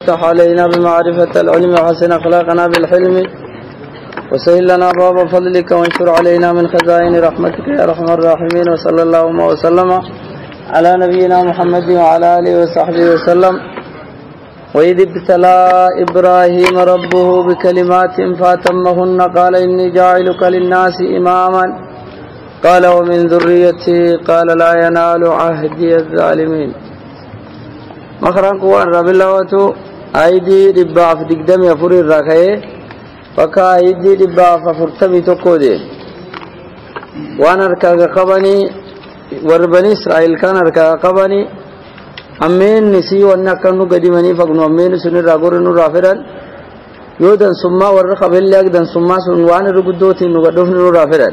افتح علينا بمعرفة العلم وحسن أخلاقنا بالحلم وسهل لنا باب فضلك وانشر علينا من خزائن رحمتك يا أرحم الراحمين. وصلى اللهم وسلم على نبينا محمد وعلى آله وصحبه وسلم. وإذ ابتلى إبراهيم ربه بكلمات فأتمهن قال إني جاعلك للناس إماما قال ومن ذريتي قال لا ينال عهدي الظالمين. مخران قوان رب الله أيدي ربا في دقدم يفر الركعة فكا أيدي ربا ففرتمي تقودي وانا ركاك قبني وربني إسرائيل كان ركاك قبني أمين نسي وانا كانوا قديماني فقنوا أمين سنر راقورنوا رافران يودن سمّا ورقب اللي أقدن سمّا سنوان رقدوتي نقدوفنوا رافران.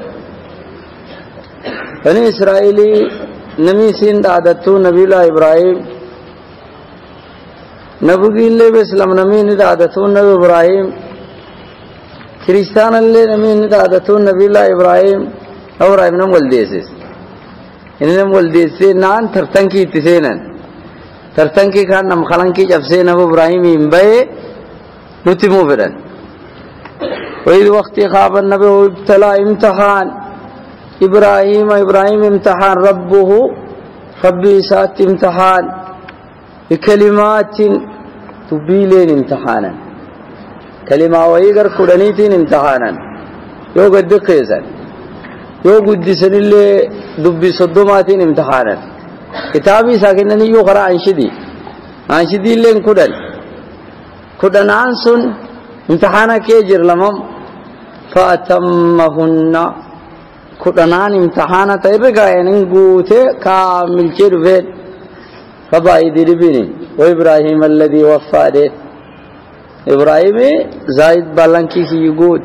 بني إسرائيلي نمي سند عادتو نبي الله إبراهيم نبي الله بسلام نمي ند عادتو نبي إبراهيم كريستان الله نمي ند عادتو نبي الله إبراهيم إبراهيم نم ولديسس إنهم ولديسس نان ترتنكي تسينن ترتنكي كان نم خلنكي جبسين أبو إبراهيم ينبه نتمو فرن. وإذ وقت خاب النبي ابتلى امتحان إبراهيم امتحان ربه ربي سات امتحان بكلمات تبيلين امتحانا كلمة ويقر كرانيتين امتحانا يو قد قيسان يو قد سن اللي دبي صدوماتين امتحانا كتابي ساكنني يو قرأ عنشدي اللين كدن عنسن امتحانا كيجر لمم فأتمهن كدنان امتحانا تيرقا ينقوته كامل كيرفين فبايد ربيني وإبراهيم الذي وفى ده إبراهيم زايد بالانكي كي يقود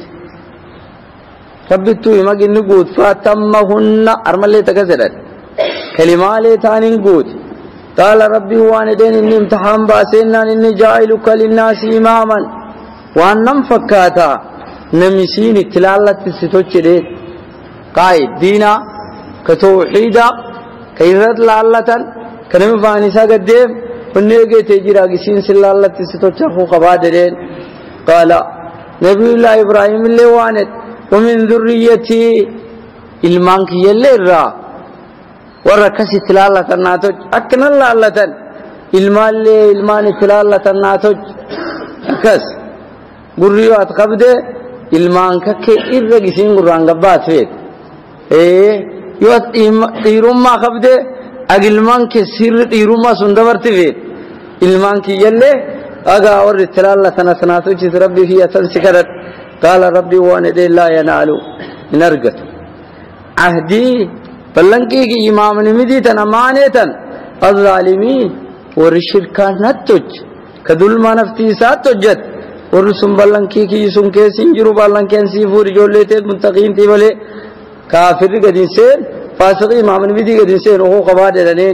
ربطو يمكن نقود فأتمهن أرمالي تكسرت كلمة لتاني نقود قال ربي واندين إني امتحان باسينا إني جائلك للناس إماما وأن نمفكاتا نمسين اتلالة ستوچده قائد دينا كتوحيدا كيرد لعلة كنمي فانسا قديم ونيجي تجيرا قسين سلالة ستوچخو قبادرين. قال نبي الله إبراهيم اللي واند ومن ذريتي المانك يلي الرا وركسي تلالة الناتج أكن اللالة المان تلالة الناتج أكس قريوات قبده المان كي إرقسين قران قبات فيك يوات إيروم ما قبده أقلمان كسر إيروم ما سندبرت فيك المان كي يلي أغا اور تلالة ناتج ربي هي تنسكرت. قال ربي واند لا ينالو نرقت عهدي فلنكي كي إمام نمدي تنمانيتن الظالمين ورشركان نتج كدلما نفتيسات تجد ورسم بلنكي كي يسم كيسين جرو بلنكين سيفور جوليتت منتقين تيبالي كافر قدين سين فاسقي إمام نمدي قدين سين وهو قباد لنين.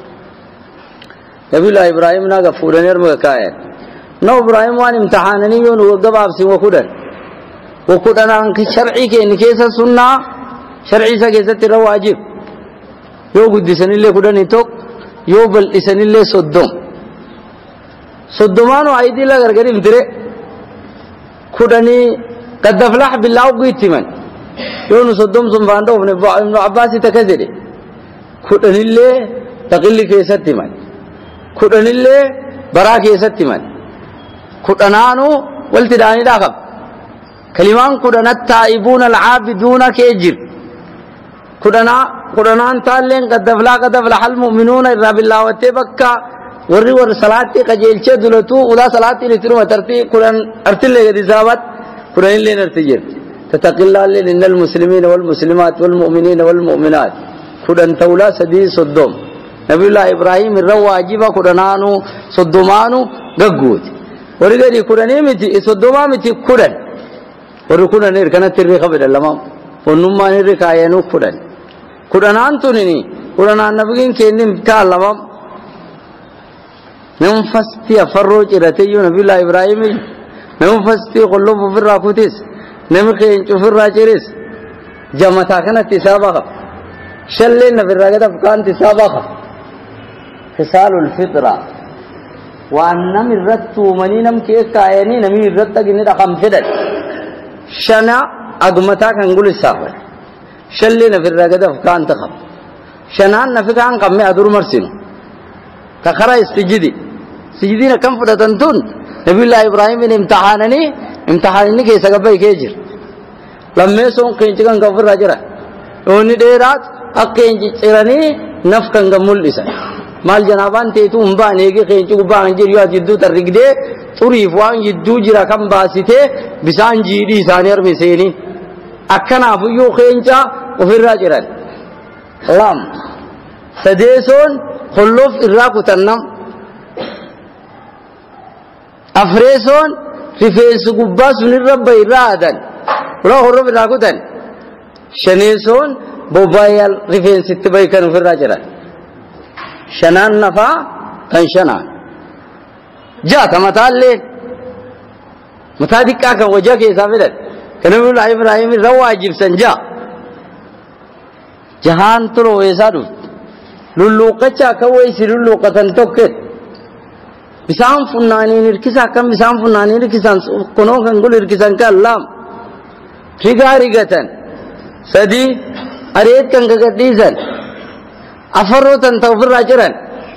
نبي الله إبراهيم ناقا فورنير مكاين نو إبراهيم وان امتحانني يون وقباب سين وكودن انك شرعي كي انكيسا سنة شرعي سا كيسا ترى واجب يو قدسن اللي كودن توك يو بل اسن اللي صدومانو عيدي لا غرغري مدري كودني قد افلح بالله قيتمن يون صدوم سنفاندو ابن عباس تكذري كودن اللي تقل كيسا تمن كودن اللي برا كيسا تمن كودنانو والتداني داخب كلمان كودن التائبون العابدون كيجر كودنان تالين قد افلح المؤمنون الرب الله وتبكى ور صلاتي قجيلچ دلتو ودا صلاتي لترو ترتي كودن ارتل دزابت كودن لين ارتجر تتقلا لن المسلمين والمسلمات والمؤمنين والمؤمنات كودن تولا سدي صدوم نبي الله ابراهيم الرواجب كودنانو صدومانو غغوت ورغدي كودن متي صدوما متي كودن وركون نير كانت تري خبر لما ونما نير كاينو كودن كودنان توني كودنان نبيين كينم كالما نمفستي افروج رتيو نبي الله ابراهيم نمفستي قلوب في الراكوتيس نمخين في الراجريس جمتا كانت تسابق شلنا في الراجده كانت تسابق خصال الفطره وأنم الرتو مني نم كيس كايني نمي الرتة جني رقم فدل شنا أقمتا كنقول السافر شلي نفر رقدة فكان تخب شنان نفكان قمي أدور مرسينو تخرى سجدين كم فتنتون نبي الله إبراهيم من امتحانني كيسا قبل كيجر لما يسون كينجي كان غفر راجرا وني ديرات اكينجي چراني نف كان غمول لسان مال جنابان تيتو امباني كي كينجي غبان جير يا جدو ترغدي طريف وان جدو جرا كم باسيته بسان جيدي سانير مسيني اكنا فيو كينجا وفر راجرا لام سديسون خلوف اراكو تنم افريسون رفيس غباس من رب يرادن روح رب راكوتن شنيسون بوبايل رفين ستباي كانوا في الراجرة شنان نفا كان شنان جاء متى متى دكاك وجاك يسافرت كان يقول إبراهيم رواجب سنجا جهان ترو يسارو للوقة كويس للوقة تنتوكت بسام فناني نركزا كم بسام فناني نركزا كنو كنقول نركزا كاللام رجعتن سدي أريد كان كقديسن أفروتن توفر راجرن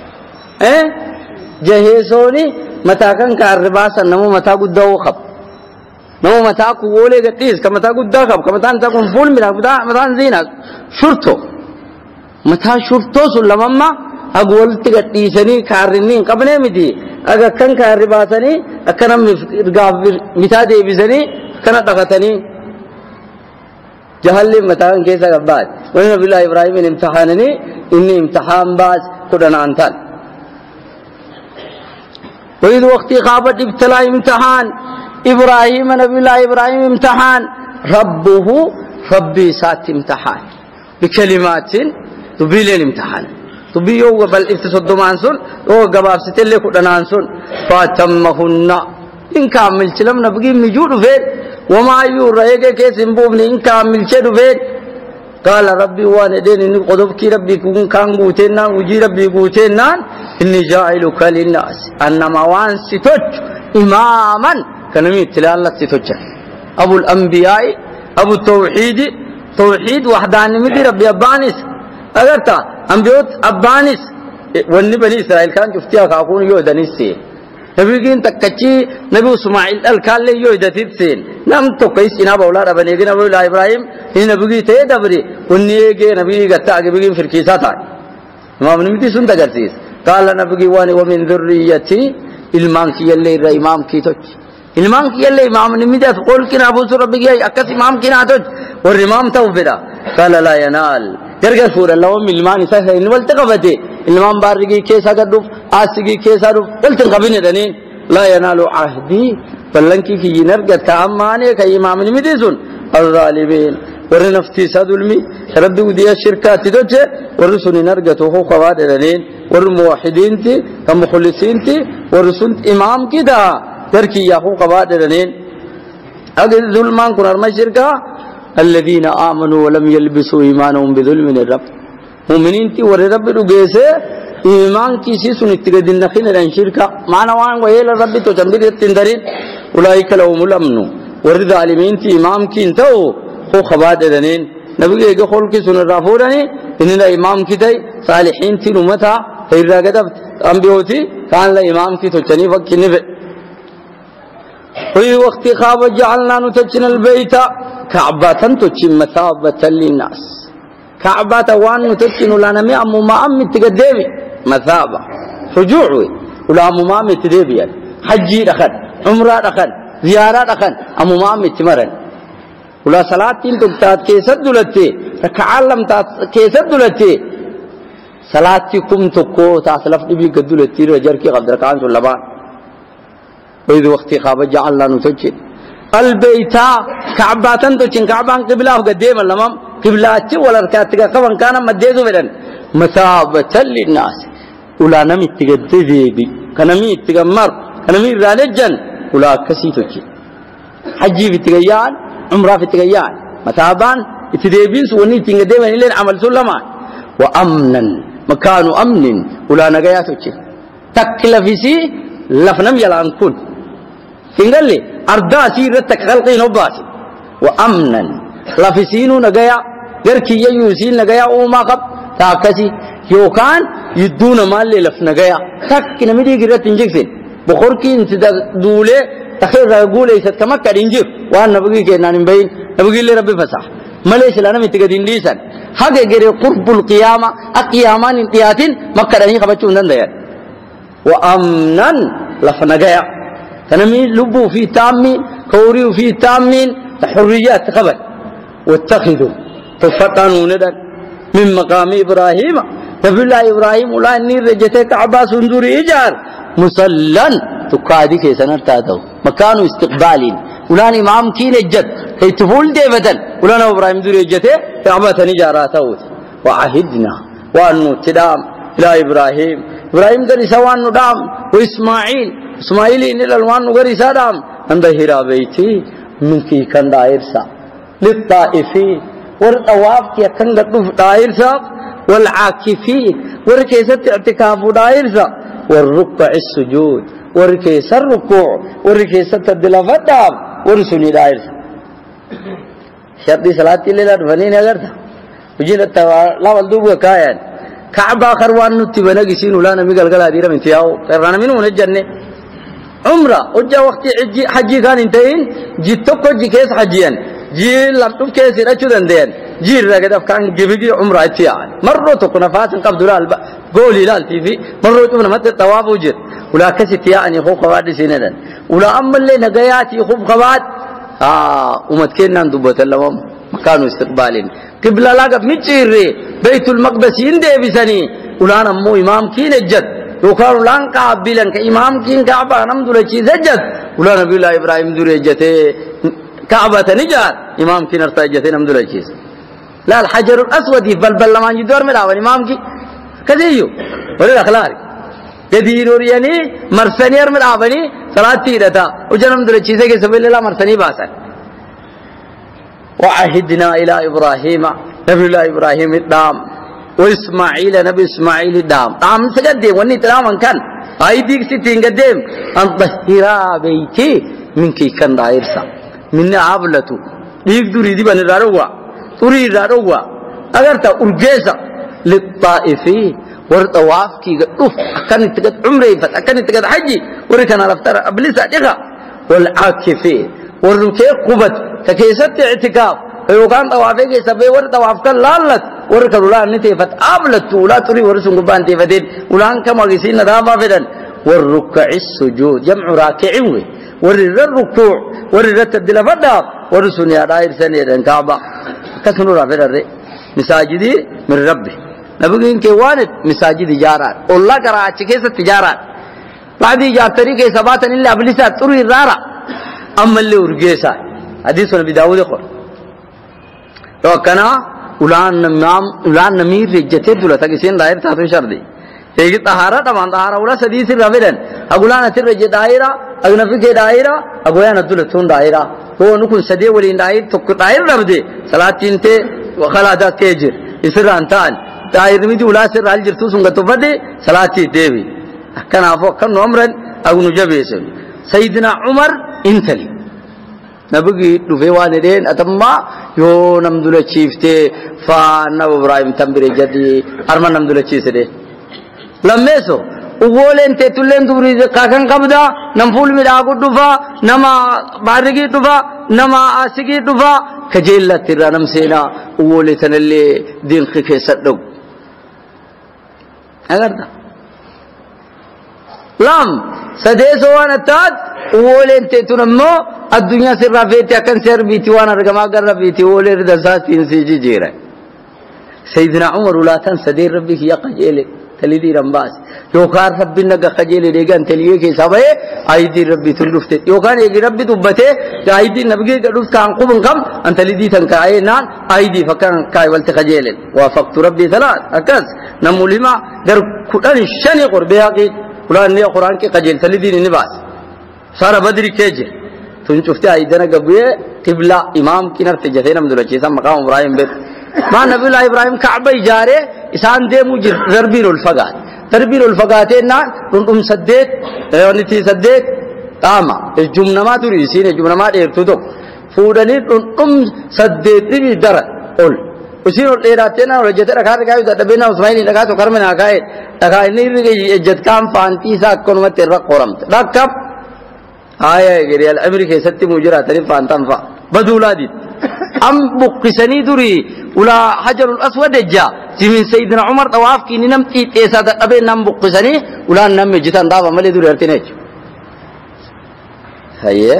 جهيزوني متى كان كارباسا نمو متى قد دوخب نمو متى كولي قديس كمتى قد دوخب كمتى أنت كن فول ملا متى زينك شرطو متى شرطو سلمما أقول تقديسني كارنين قبله مدي أجا كان كارباسني أكرم مفقافر متى ديبزني كنا تقتني جهل متان كيسا قبات ونبي الله إبراهيم امتحانني إني امتحان باز قدنا أنتان وإذ وقت خابت ابتلاء امتحان إبراهيم نبي الله إبراهيم امتحان ربه ربي سات امتحان بكلمات تبيل الامتحان تبي يوم بل اتصد مانسون يوم قباب ستلي قدنا أنسون فاتمهن إن كامل سلم نبغي مجود فين وما يوريك كيس مبوبني إن كامل شدو فين قال ربي وانا دين إني قدبك ربي كون كان قوتنا وجي ربي قوتنا إني جاعلك للناس أنما وان ستوج إماما كنمي اتلال لك ستوج أبو الأنبياء أبو التوحيد توحيد وحداني مدي ربي أبانس أغرتا أنبيوت أبانس وني بني إسرائيل كان شفتيها كاكون يودنسي نبيين تكتشي نبي إسماعيل الكالي يودتيت سين نام توكيس إنا بولا ربنا يجي نبي الله إبراهيم إن نبي تيه دبري ونيجي نبي قطع نبي في الكيسات ما من متى سنت كرسيس قال نبي واني ومن ذريتي إلمان كي اللي إمام كي توج إلمان كي اللي إمام نميدا تقول كنا أبو سر ربي جاي أكثر إمام كنا توج والإمام توفيدا قال لا ينال يرجع فور الله ومن إسحاق إن والتقبته الإمام بارجي كيس أقدر آسجي كيس أقدر والتقبين دنين لا ينال عهدي فلنكي كي ينرجع كأمانة كإمام نميدسون الظالمين ورنفتي سادلمي ربي ودي الشركات تدوجه ورسول نرجع توه خواد دنين والموحدين تي كمخلصين تي ورسول إمام كده تركي ياهو خواد دنين أجد ظلمان كنار ما شركة الذين آمنوا ولم يلبسوا إيمانهم بظلم الرب مؤمنين تي ور رب رجيسه إيمان كيسي سنتيجة دين نخين ران شركة معنا وان ويل الرب تجمبر التندرين أولئك لهم الأمن ورد عالمين تي إمام كين تاو هو خباد دنين نبي يجي خول كي سن الرافوراني إننا إمام كي تاي صالحين تي نمتا هيرا كده أنبيوتي كان لا إمام كي تجني فكني في وفي وقت خاب جعلنا نتجن البيت كعبة تجن مثابة للناس كعبة وان نتجن لنا مئة مؤمن تقدمي مثابة رجوعي ولا مؤمن تدبي حجي دخل عمرة دخل زيارة دخل مؤمن تمرن ولا صلاة تلتقط كيسد دلتي ركعلم كيسد دلتي صلاتكم تكو تاسلف دبي قدلتي رجر كي قدر كان سلبان وإذ وقت خاب جعلنا نتجن البيت كعبة تجن كعبة قبلة قديم اللمام قبلة ولا ركعتك كمان كان مديزو بدن مثابة للناس ولا نمي تجددي كنمي تجمر كنمي رانجن ولا كسي تجن حجي في تجيان عمره في تجيان مثابان تدبين سوني تجدي من اللي عمل سلمان وأمنا مكان أمن ولا نجايات تجن تكلفسي لفنم يلان كن فين لي أردا سيرتك خلقين وباس وأمنا لفسينو نجايا غيركي يوسين نجايا وما خب تاكسي يوكان يدون مال لي لف نجايا تك نمدي غيرت إنجكسين بخوركي انت دولة تخير رجول يسد كما كرينجيف وان نبغي كنا نبين نبغي لي ربي فسح مليش لنا متقدين ليسان هذا غير قرب القيامة القيامان انتياتين مكرني خبرتون ده وأمنا لفنجايا تنمي لبو في تامين كوري في تامين حريات خبر واتخذوا تفتنون من مقام إبراهيم نبي الله إبراهيم ولا نير رجتك عباس انظر إجار مسلن تقادي كيسنا تادو مكان استقبالين ولا إمام كين الجد كي تفول ديفتن ولا إبراهيم ذو رجته عباس نجاراته وعهدنا وأنه تدام إلى إبراهيم قال سوان ندام وإسماعيل إن الألوان نغري سادام أندهرا بيتي منكي كان دائرسا للطائفين والطواف كي كان لطف دائرسا والعاكفين وركيسة اعتكاف دائرسا والركع السجود وركيسة الركوع وركيسة الدلافة دام ورسوني دائرسا شرطي صلاة الليلة فنين أغرتا وجين لا والدوب كاين كعبة خروان نتبنا قسين ولا نمي قلقلا ديرا من تياو قرانا منه من الجنة عمره وجا وقت حجي كان انتين جيتوكو جي كيس حجيان جي لابتوب كيس رجو دندين جي رغدف كان جيبي عمره اتيان مرة تكون فات قبل دولال قولي لا التيفي مرة تكون مت الطواف وجر ولا كسي تياني خو خواد سيندن ولا أمل لي نغياتي خو خواد ومتكنن دوبت لهم مكانوا استقبالين قبل لاغ ميچيري بيت المقدس يندي بسني ولا نمو امام كين الجد وقالوا لان قابلن كامام كين كعبه نمدو لچي سجد ولا نبي الله ابراهيم درجته كعبه نجار امام كين ارتجته نمدو لچي لا الحجر الاسود بلبل لما يدور من امام كي كذيو ولا الاخلاق كدين اورياني مرسنير من ابني صلاتي رتا وجنم درجي سي سبيل الله مرسني باسن وعهدنا إلى إبراهيم نبي الله إبراهيم الدام وإسماعيل نبي إسماعيل الدام دام سجدهم وني تلام كان أيديك ستين قدام أن طهرا بيتي منك كان دايرسا من عبلته يقدر يدي بن الروا تري الروا أجر تا أرجيسا للطائفين والطواف كي قف كان تقد عمري فت كان تقد حجي وركن على فترة أبليس أجها والعاكفين والركيع قبت تكيست اعتكاف وكان طوافك سبي ور طوافك لالت ورك ولا نتيفت ابلت ولا تري ورسن قبان تيفتين ولا كما غسين ذابا فدن والركع السجود جمع راكع والركوع والرت الدلفدا ورسن يا داير سنيدن كعبه كسنو رافدر مساجدي من ربي نبغين كيوانت مساجد جارات والله كراچ كيس تجارات بعد جار طريقه ثبات الا ابليس تري رارا اما اللي ورجيسا حديث ابي داود يقول لو كان اولان نمير رجته دوله تكسين داير تاسو شردي هيك طهاره طبعا طهاره ولا حديث ربدن اقولان ترج دايره اغنفي کے دايره اقولان دولتون دايره هو نكون سدي ولين داير تو داير ربدي صلاتين ته وخلادا تيجر اسرانتان داير ميدي ولا سر الجرتو سنغتو فدي صلاتي ديوي كان افو كان عمرن او نجبيسن سيدنا عمر انتلي نبغي دفي والدين اتما يو نمدل تشيفته فانا ابراهيم تمبري جدي ارمان نمدل تشيسده لميسو وولن تتلن دوري كاكن قبدا نمفول ميداغو دفا نما بارغي دفا نما اسغي دفا كجيل ترانم سينا وولي تنلي دين خكه سدو اگردا لام سديسو وانا تات وولن تتنمو الدنيا سر رافيتي كان سر بيتي وانا رغما غر بيتي وولي دساتين سيجي جيره سيدنا عمر ولا تنسى دير ربك يا قجيل تليدي رمباس يوكار ربي نغا قجيل ديغان تليه كي سباي ايدي ربي تلفت يوكان يجي ربي تبته ايدي نبغي قدوس كان قبن كم انت ليدي تنكاينا ايدي فكان كاي ولت قجيل وافقت ربي ثلاث اكز نمولما در كدن شني قربياقي قران ني قران كي قجيل تليدي نباس صار بدري كيجي تون شفتي ايدنا غبيه قبلة امام كنر تجثين من دلچي سم مقام ابراهيم بيت ما نبي الله ابراهيم كعبه جاره انسان دي مجر ضربين الفقات تربيل الفقاتين سديت ونتي سديت تاما الجمنة ما تري سين الجمنة ما يرتدو فودني سديت تبي درا قول وسين الإيراتنا ورجت ركار كاي تبينا وسمعيني ركار تكرمنا كاي تكاي نير جت كام فانتي ساكون ما ترى قرم ركب آية غير الأمريكا ستي مجرى تري فانتام فا بدولادي أم بقسني دري ولا حجر الأسود جاء من سيدنا عمر طواف كي نم تيسا أبي نم بقسني ولا نم جتان دابا ملي دري أرتينيج هيا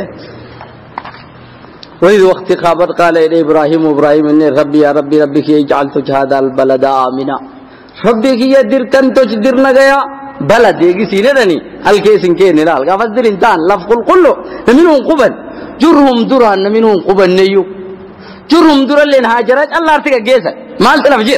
وإذ وقت قابت قال إلى إبراهيم إني ربي يا ربي ربك جعلت هذا البلد آمنا ربك يدير كنت تجدرنا جيا بلد يجي سينرني الكيسين كين لا القفص در إنسان لفظ كله منهم قبل جرهم دران منهم قبل نيو جرهم دران لين هاجرات الله أرتك جيسا مال تنفجر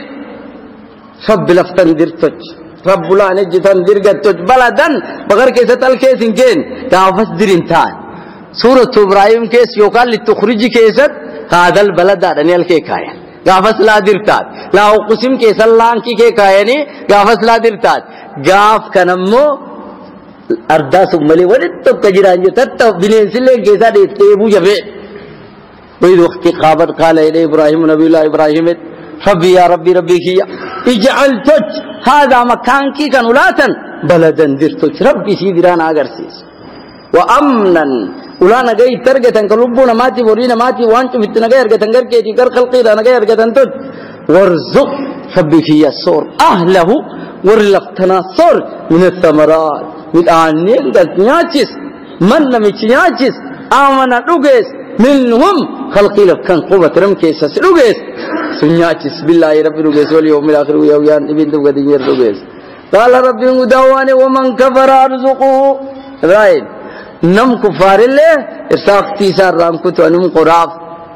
رب لفتن درتج رب لا نجتن درجتج بلدن بغير كيسة الكيسين كين قفص در إنسان سورة إبراهيم كيس يقال لتخرج كيسة هذا البلد أني الكيكاية قفص لا درتاد لا أقسم كيس الله كي كيكايني قفص لا درتاد قاف كنمو أرداس ملي ولتب كجيران جتة بنين سلين كيسا ديتيبو جبه وإذ وقت قابت قال إلى إبراهيم نبي الله إبراهيم ربي يا ربي ربي كي اجعل تج هذا مكان كي كنولاتا بلدا درتج ربي سيدران آغرسيس وأمنا ولانا جاي ترجع كلبونا ماتي ورينا ماتي وانتم في التنجار كتنجر كي كر خلقي أنا جاي كتنتج وارزق ربي كي الصور أهله ورلقتنا صور من الثمرات من آنين دنياجس من لم يتنياجس آمنا لوجس منهم خلقي لك كان قوة رمكيس لوجس سنياجس بالله ربي لوجس واليوم الآخر ويوم ابن دو قدير لوجس قال ربي مدواني ومن كفر أرزقه راين نم كفار الله إرساقتي سار رام كتو أنم قراف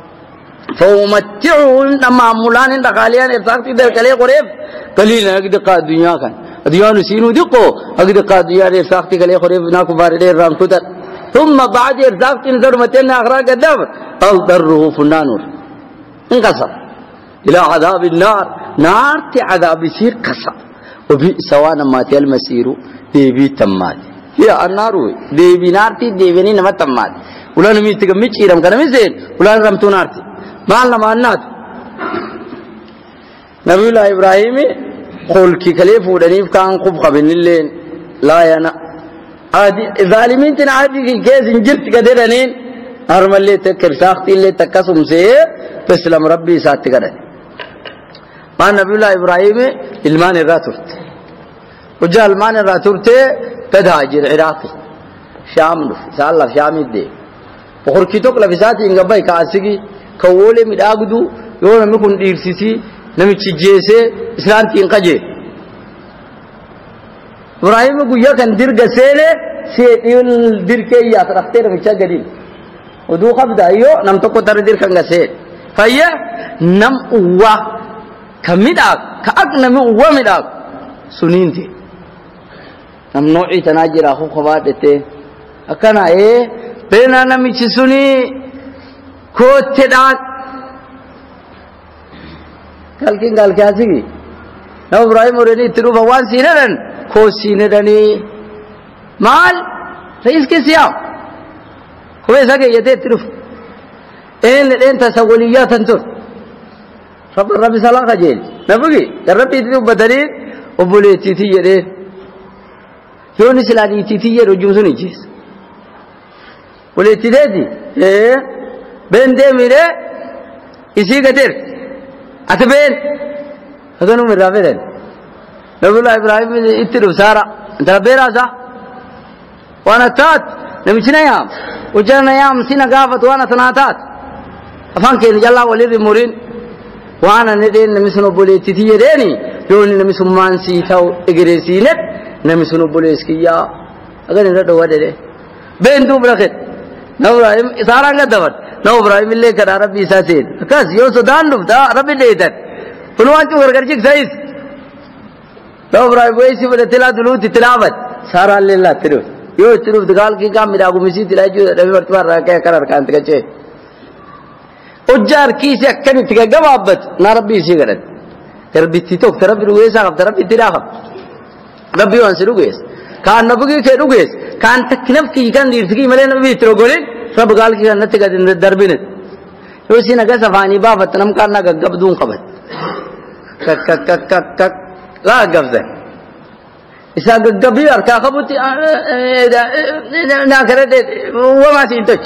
فومتعون نما مولان دقاليان إرساقتي در كلي قريب قليلا أقد قاد الدنيا كان الدنيا نسينو دقو أقد قاد الدنيا إرساقتي كلي قريب نا كفار الله رام كتو ثم بعد إرساقتي نزر متين أخراج الدبر أضره فنانور انقصر إلى عذاب النار نار عذاب يصير قصر وبئس وانا ما تيل مسيرو ديبي تمات يا النار ديبي نارتي ديبيني نما تمات ولا نمي تكمل إيرام كنا مزين ولا رمتو نارتي ما لما النات نبي الله إبراهيم قول كي كليف ودنيف كان قب قبل الليل لا ينا ظالمين تنعادي كي كيس انجرت كدرنين هرم اللي تكر ساختي اللي تكسم سيه فسلم ربي سات كده ما نبي الله إبراهيم المان الراتورت وجاء المان الراتورت تدهاجر عراقي شام نف سال شام يدي بخور كيتوك لفساتي إنك باي كاسكي كوولي مداغدو يوم نكون ديرسيسي نمي تشجيسي إسلام تينقجي إبراهيم قويا كان دير غسيلة سيئل دير كي ياترختير ميشا قديم ودو خبدا ايو نم تقو تر دير كان غسيل فايا نم اوه كمداك كأك نم اوه مداك سنين دي نم نوعي تناجر اخو خواتته اكنا بينا نمي چسوني كوت تداك قال كيا سيگي نو إبراهيم ورني ترو بوان سينرن كو سينرني مال رئيس كسيام هو ساقي يتي ترو إن تسوليات انتر رب سلام خجيل نبغي رب يترو بدرين وبولي تيتي يدي يوني سلادي تيتي يدو جوزوني جيس بولي تيتي بين دي ميري إسي كتير أتبين هذا نوم الرافدين نبي الله إبراهيم يترو سارة أنت ربيرا سا وانا تات نمشينا يام وجانا يام سينا قافت وانا تناتات أفان كين جلا ولي مورين وانا ندين نمسنو بولي تيتي ديني يوني نمسو مانسي تاو إجريسينت نمسنو بولي سكيا أغني ندو ودي بين دوب رخت نو إبراهيم سارة قدوت نو إبراهيم اللي كان ربي ساسين كاس يوسف داندو دا ربي ليتر فلوان شو غرقرجك سايس نو إبراهيم ويسي بده تلا دلوت تلاوت سارة لله تلو يو تلو دقال كي كام ميراغو مسي تلاجو ربي برتوار راكا كرار كانت كچه اجار كيسي اكني تكا قبابت نا ربي سي غرد تربي تيتوك تربي رويسا تربي تلاخب ربي وانسلو جيس كان نبغي كيرو جيس كان تكنف كي كان ديرتكي ملأ نبي تروجولين رب قال كي كان نتقد الدربينت يوسي نجس فاني بابا تنام كان نجاب دون قبض كك كك كك كك لا قبضه إذا قبضي أركا خبوتي ناكرت وما سينتج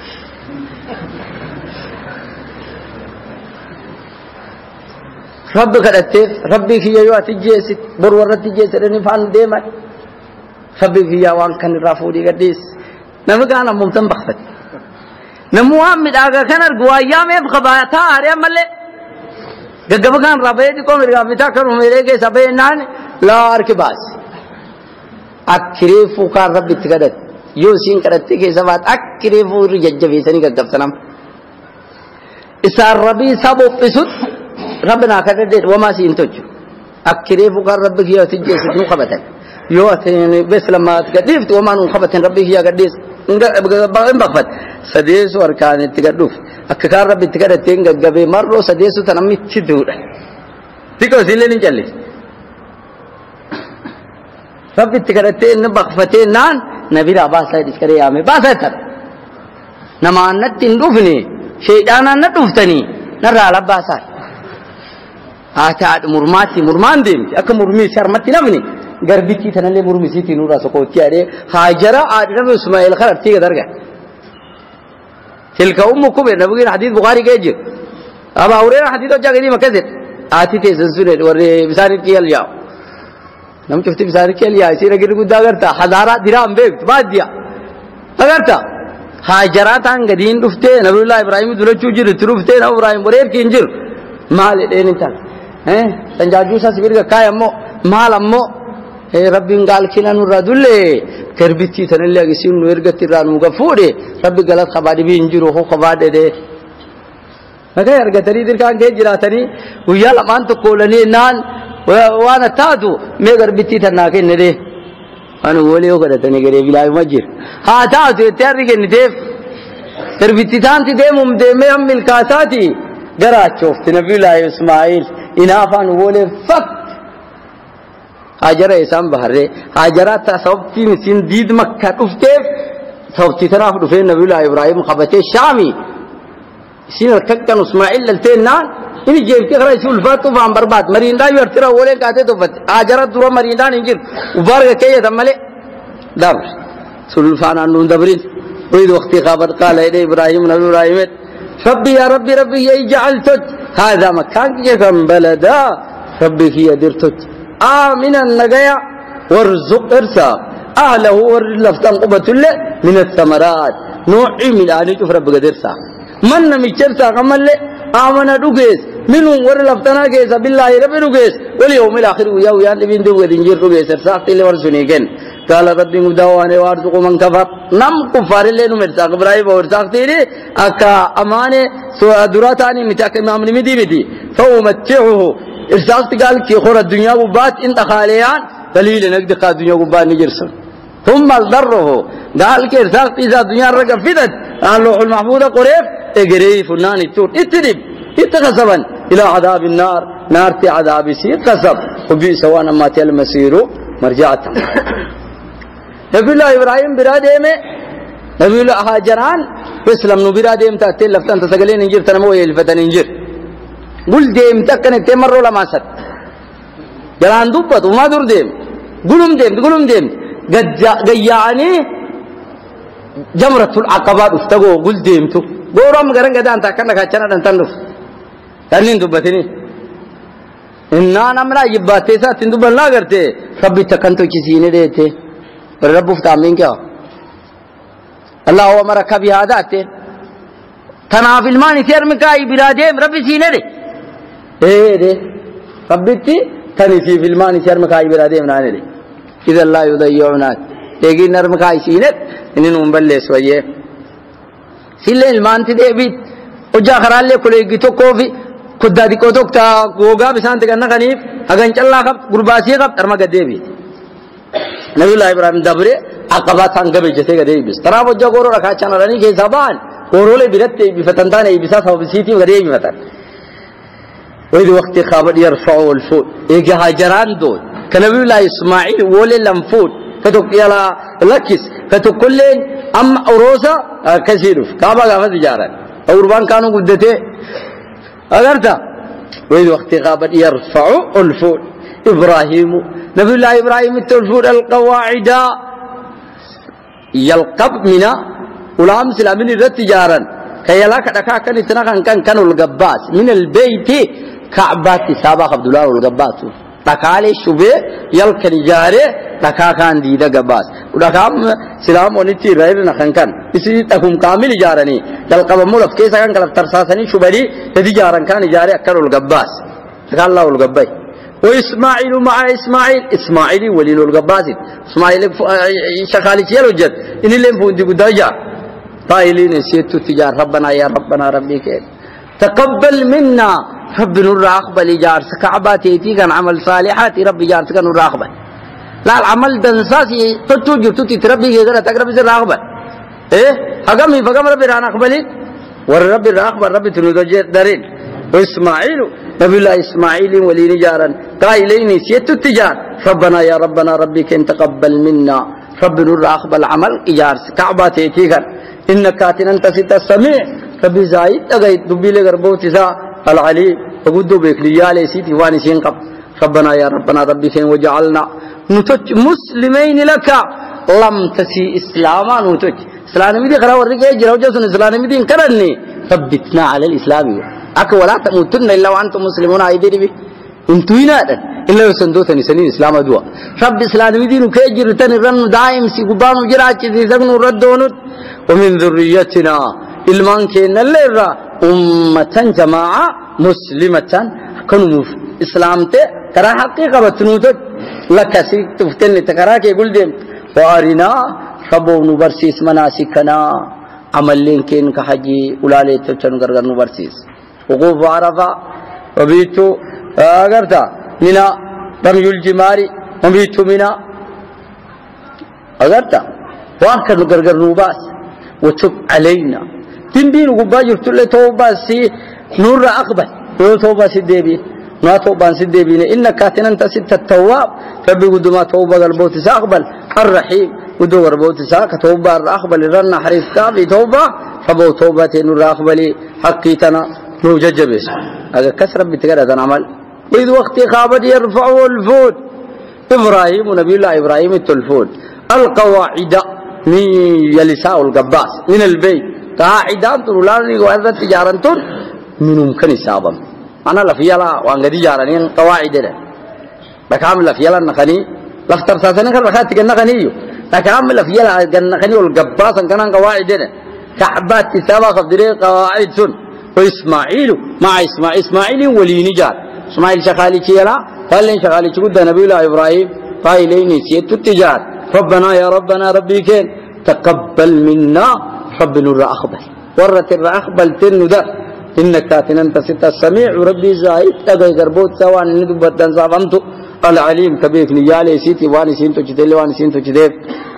رب كرتيف ربي في يوات الجيس برورة الجيس رني فان ديما ربي في يوان كان رافودي قديس نمكانا ممتن بخفت نموامد آغا كان القوايا میں بخباتا آریا ملے گگب کان ربے دی کو میرے گامتا کرو میرے کے سبے نان لار کے باس اکری فوکار رب تگدت یوسین کرتے کے سبات اکری فور ججبی سنی گگب سنم اسار ربی سب اپسد ربنا كذا وما سينتج أكريف وقال ربك يا تجلس نخبة يوثني بس لما تكذبت وما نخبة ربك يا قديس بغفت سديس واركان تكذب أكثر ربي تكذب تينغ جبي مرة سديس تنمي تدور تيكو زيلني جلس ربي تكذب تين بغفتين نان نبي رابع سايد إسكري يامي باساتر نمان نتندوفني شيئانا نتوفتني نرى على باسات آتاد مرماتي مرمان ديم أك مرمي شرمتي نمني غربيتي ثنالي مرمي سيتي نورا سكوتي عليه هاجرة آدم إسماعيل خرب تيجي درجة تلك أمكم نبغي حديث بخاري كيجي أبا أورينا حديث أجا كذي مكذب آتي تيسنسوني وري بساري كيال جاو نم شفتي بساري كيال جاو إسي رجل كودا کرتا حضارات درام بيت بعد ديا أكرتا هاجرة تان قدين رفته نبي الله إبراهيم دولا چوجر تروفته نبي إبراهيم ورير كينجر مال دين تان تنجاجوسا سبير كاي أمو مال أمو ربي قال كنا نردله كربتي ثنالي أجسين نورجت الران مغفورة ربي قال خبادي بينجرو هو خبادة ده ما كان يرجع تري دير كان كي جرا تري ويا لمان تو كولني نان وانا تادو ما كربتي ثناكي نده أنا وليه كده تاني كده بلاي مجير ها تادو تياري كنيتف كربتي ثان تده ممدمه هم ملكاساتي جرا شوفت نبي الله إسماعيل إنافان وليه فك هاجرة إسام بحره هاجرة تصوبتي مسين ديد مكة أفتف صوبتي ترى فين نبي الله إبراهيم خبته شامي سين الكتان إسماعيل للتين نان إني جيبتي خلاص يسول فاتو فام برباد مريندا يرترا ولين كاتة توفت هاجرة دورا مريندا نيجر وبارك كيه تملي دار سلفان عنون دبرين ويد وقت خابر قال إلى إبراهيم نبي إبراهيم ربي يا ربي ربي يجعلت هذا مكان كم بلدا ربي هي درتج آمنا نجايا ورزق إرسا أهله ورلفتان قبة الله من الثمرات نوع من أهل شوف رب قدرسا من نمشرسا كمل آمنا دوجس منهم ورلفتنا كيس بالله رب دوجس واليوم الآخر ويا ويا نبين دوجس إنجيل دوجس إرسا تلي ورسونيكن قال ربي مدعواني وارزق من كفر نم كفار اللي نمرسا إبراهيم ورزق تيري أكا أمانة سواء دراتاني متاك مامني مدي فأمتعه إرساق قال كي خور الدنيا وبات انت خاليان دليل نقد الدنيا وبات نجرسل ثم الضره قال كي إرساق إذا الدنيا رقب فدت اللوح المحفوظ قريب اقري فنان التور اترب اتقصبا إلى عذاب النار نار عذاب سير قصب وبئس وانا ما تيل مسيرو مرجعة نبي الله إبراهيم برادة में نبي الله هاجران بسلم نو برادة में تأتي لفتان تسقلين انجر تنمو يلفتان انجر قل ديم تكن تمرر لما سد جلان دوبت وما دور ديم قلهم ديم جياني جمرة العقبة استغو قل ديم تو دورم غران غدان تكن كاتشنا دنتنف تنين دوبتني إننا نمنا يباتي سا تندوب لا کرتے ربي تكن تو کسی نے دیتے رب فتامین کیا اللہ هو امرك بهذا تناف الماني سير مكاي برادم ربي سينه دي ربتي تنفي في الماني سير مكاي برادم نانه دي اذا الله يضيعنا تيجي نر مكاي سينه انن مبلس ويه سيل المان تدي بي وجا خرال له كلي تو كوفي خدا دي كوتو تا غوغا بسانت كنا كنيف اگن چلا خب غرباسي خب ترما گدي بي نبي الله ابراهيم دبره عقبات سانگبه جسه گدي بس ترا وجا گورو رکھا چنا رني کے زبان قولوا برتي بفتنتان أي بساط أو بسيتي وغيره مثلا وإذا وقت خابر يرفعوا الفوق إيجا هاجران دول كنبي الله إسماعيل ولي لنفود كتوك يلا لكس كتوك كل أم أوروسا كثيرف كابا كافة تجارة أوربان كانوا قدته أغرتا وإذ وقت غابت يرفع الفود إبراهيم نبي الله إبراهيم الفود القواعد يلقب منا ولام سلامين الرتجارا كيلا كذا كان يتناقن كان الجباس من البيت كعبة سابق عبد الله الجباس تكالي شبه يلقى نجاره تكاكان ديدا جباس ودكام سلام ونتي راينا كان إسي تكون كامل جارني يلقى بمولف كيسا كان كلا ترساسني شبري تجارا كان نجاره أكل الجباس تكال الله الجباي وإسماعيل مع إسماعيل ولي الجباس إسماعيل شخالي شيل وجد إن اللي فوندي قداجا قائلين سيت تجار ربنا يا ربنا ربك تقبل منا رب نور أقبل جار سكعباتي كان عمل صالحات رب جار سكن نور أقبل لا العمل دنساسي تتوجر تتربي كذا تقرب زر أقبل إيه أقامي فقام رب رانا أقبلين والرب راقبل رب تنودج دارين وإسماعيل نبي الله إسماعيل ولي نجارا قائلين سيت التجار ربنا يا ربنا ربك إن تقبل منا رب نور أقبل عمل إجار كعباتي كان إنك كاتن أنت ست السميع ربي زايد أجيد دبيل غربوت ذا العلي وجدوا بكليالي سيتي واني سينقب ربنا يا ربنا ربي كين وجعلنا نتج مسلمين لك لم تسي إسلاما نتج إسلام مدي خرا ورقة جراو جسون إسلام مدي إنكرني ثبتنا على الإسلام أك ولا تموتن إلا وأنتم مسلمون أيدي بي انتوينا إلا يسندوتني سنين إسلام دوا رب إسلام مدي نكجر تنرن دائم سيقبان وجرات ذي ذقن ردون ومن ذريتنا إلمان كين الليرة أمة جماعة مسلمة كانوا إسلام ترى حقيقة بتنوتك لك سيك تفتن تكراك يقول دم وارنا ربو نبرسيس مناسكنا عمل لينكين كحجي ولالي تبتن غرغر نبرسيس وقوف عرفة وبيتو أغرتا منا رمي الجماري وبيتو منا أغرتا واكد غرغر نباس وتب علينا تنبين وقباجر تلي توبا سي نور أقبل توبا سي ديبي ما توبا سي ديبي إنك كاتنا انت ست التواب ربي قدو ما توبا قلبوت سأقبل الرحيم قدو قلبوت ساك توبا أقبل رنا حريف كافي توبا فبو توبا نور أقبل حقيتنا نوججبس هذا كسر ربي تقرأ عمل إذ وقت خابت يرفعه الفود إبراهيم ونبي الله إبراهيم التلفود القواعد من يلساء القباس من البيت قاعدان ترولاني وهذا تجارتون من ممكن يسابم أنا لفيلا وانغدي جارانين قواعد ده بكامل لفيلا نخني لفتر ساسنا كان رخات كنخنيو بكامل لفيلا كنخني والقباس كان قواعد ده كعبات تسابا خفدري قواعد سن وإسماعيل مع إسماعيل ولي نجار إسماعيل شخالي كيلا قال لين شخالي كود نبي الله إبراهيم قائلين سيت التجار ربنا يا ربنا ربي كين تقبل منا رب نور أقبل ورت الأقبل تنو إنك كاتن أنت ست السميع وربي زايد أجا يقربوت سواء ندب بدن زافنتو العليم كبير نيالي سيتي واني سينتو جديل واني سينتو جديل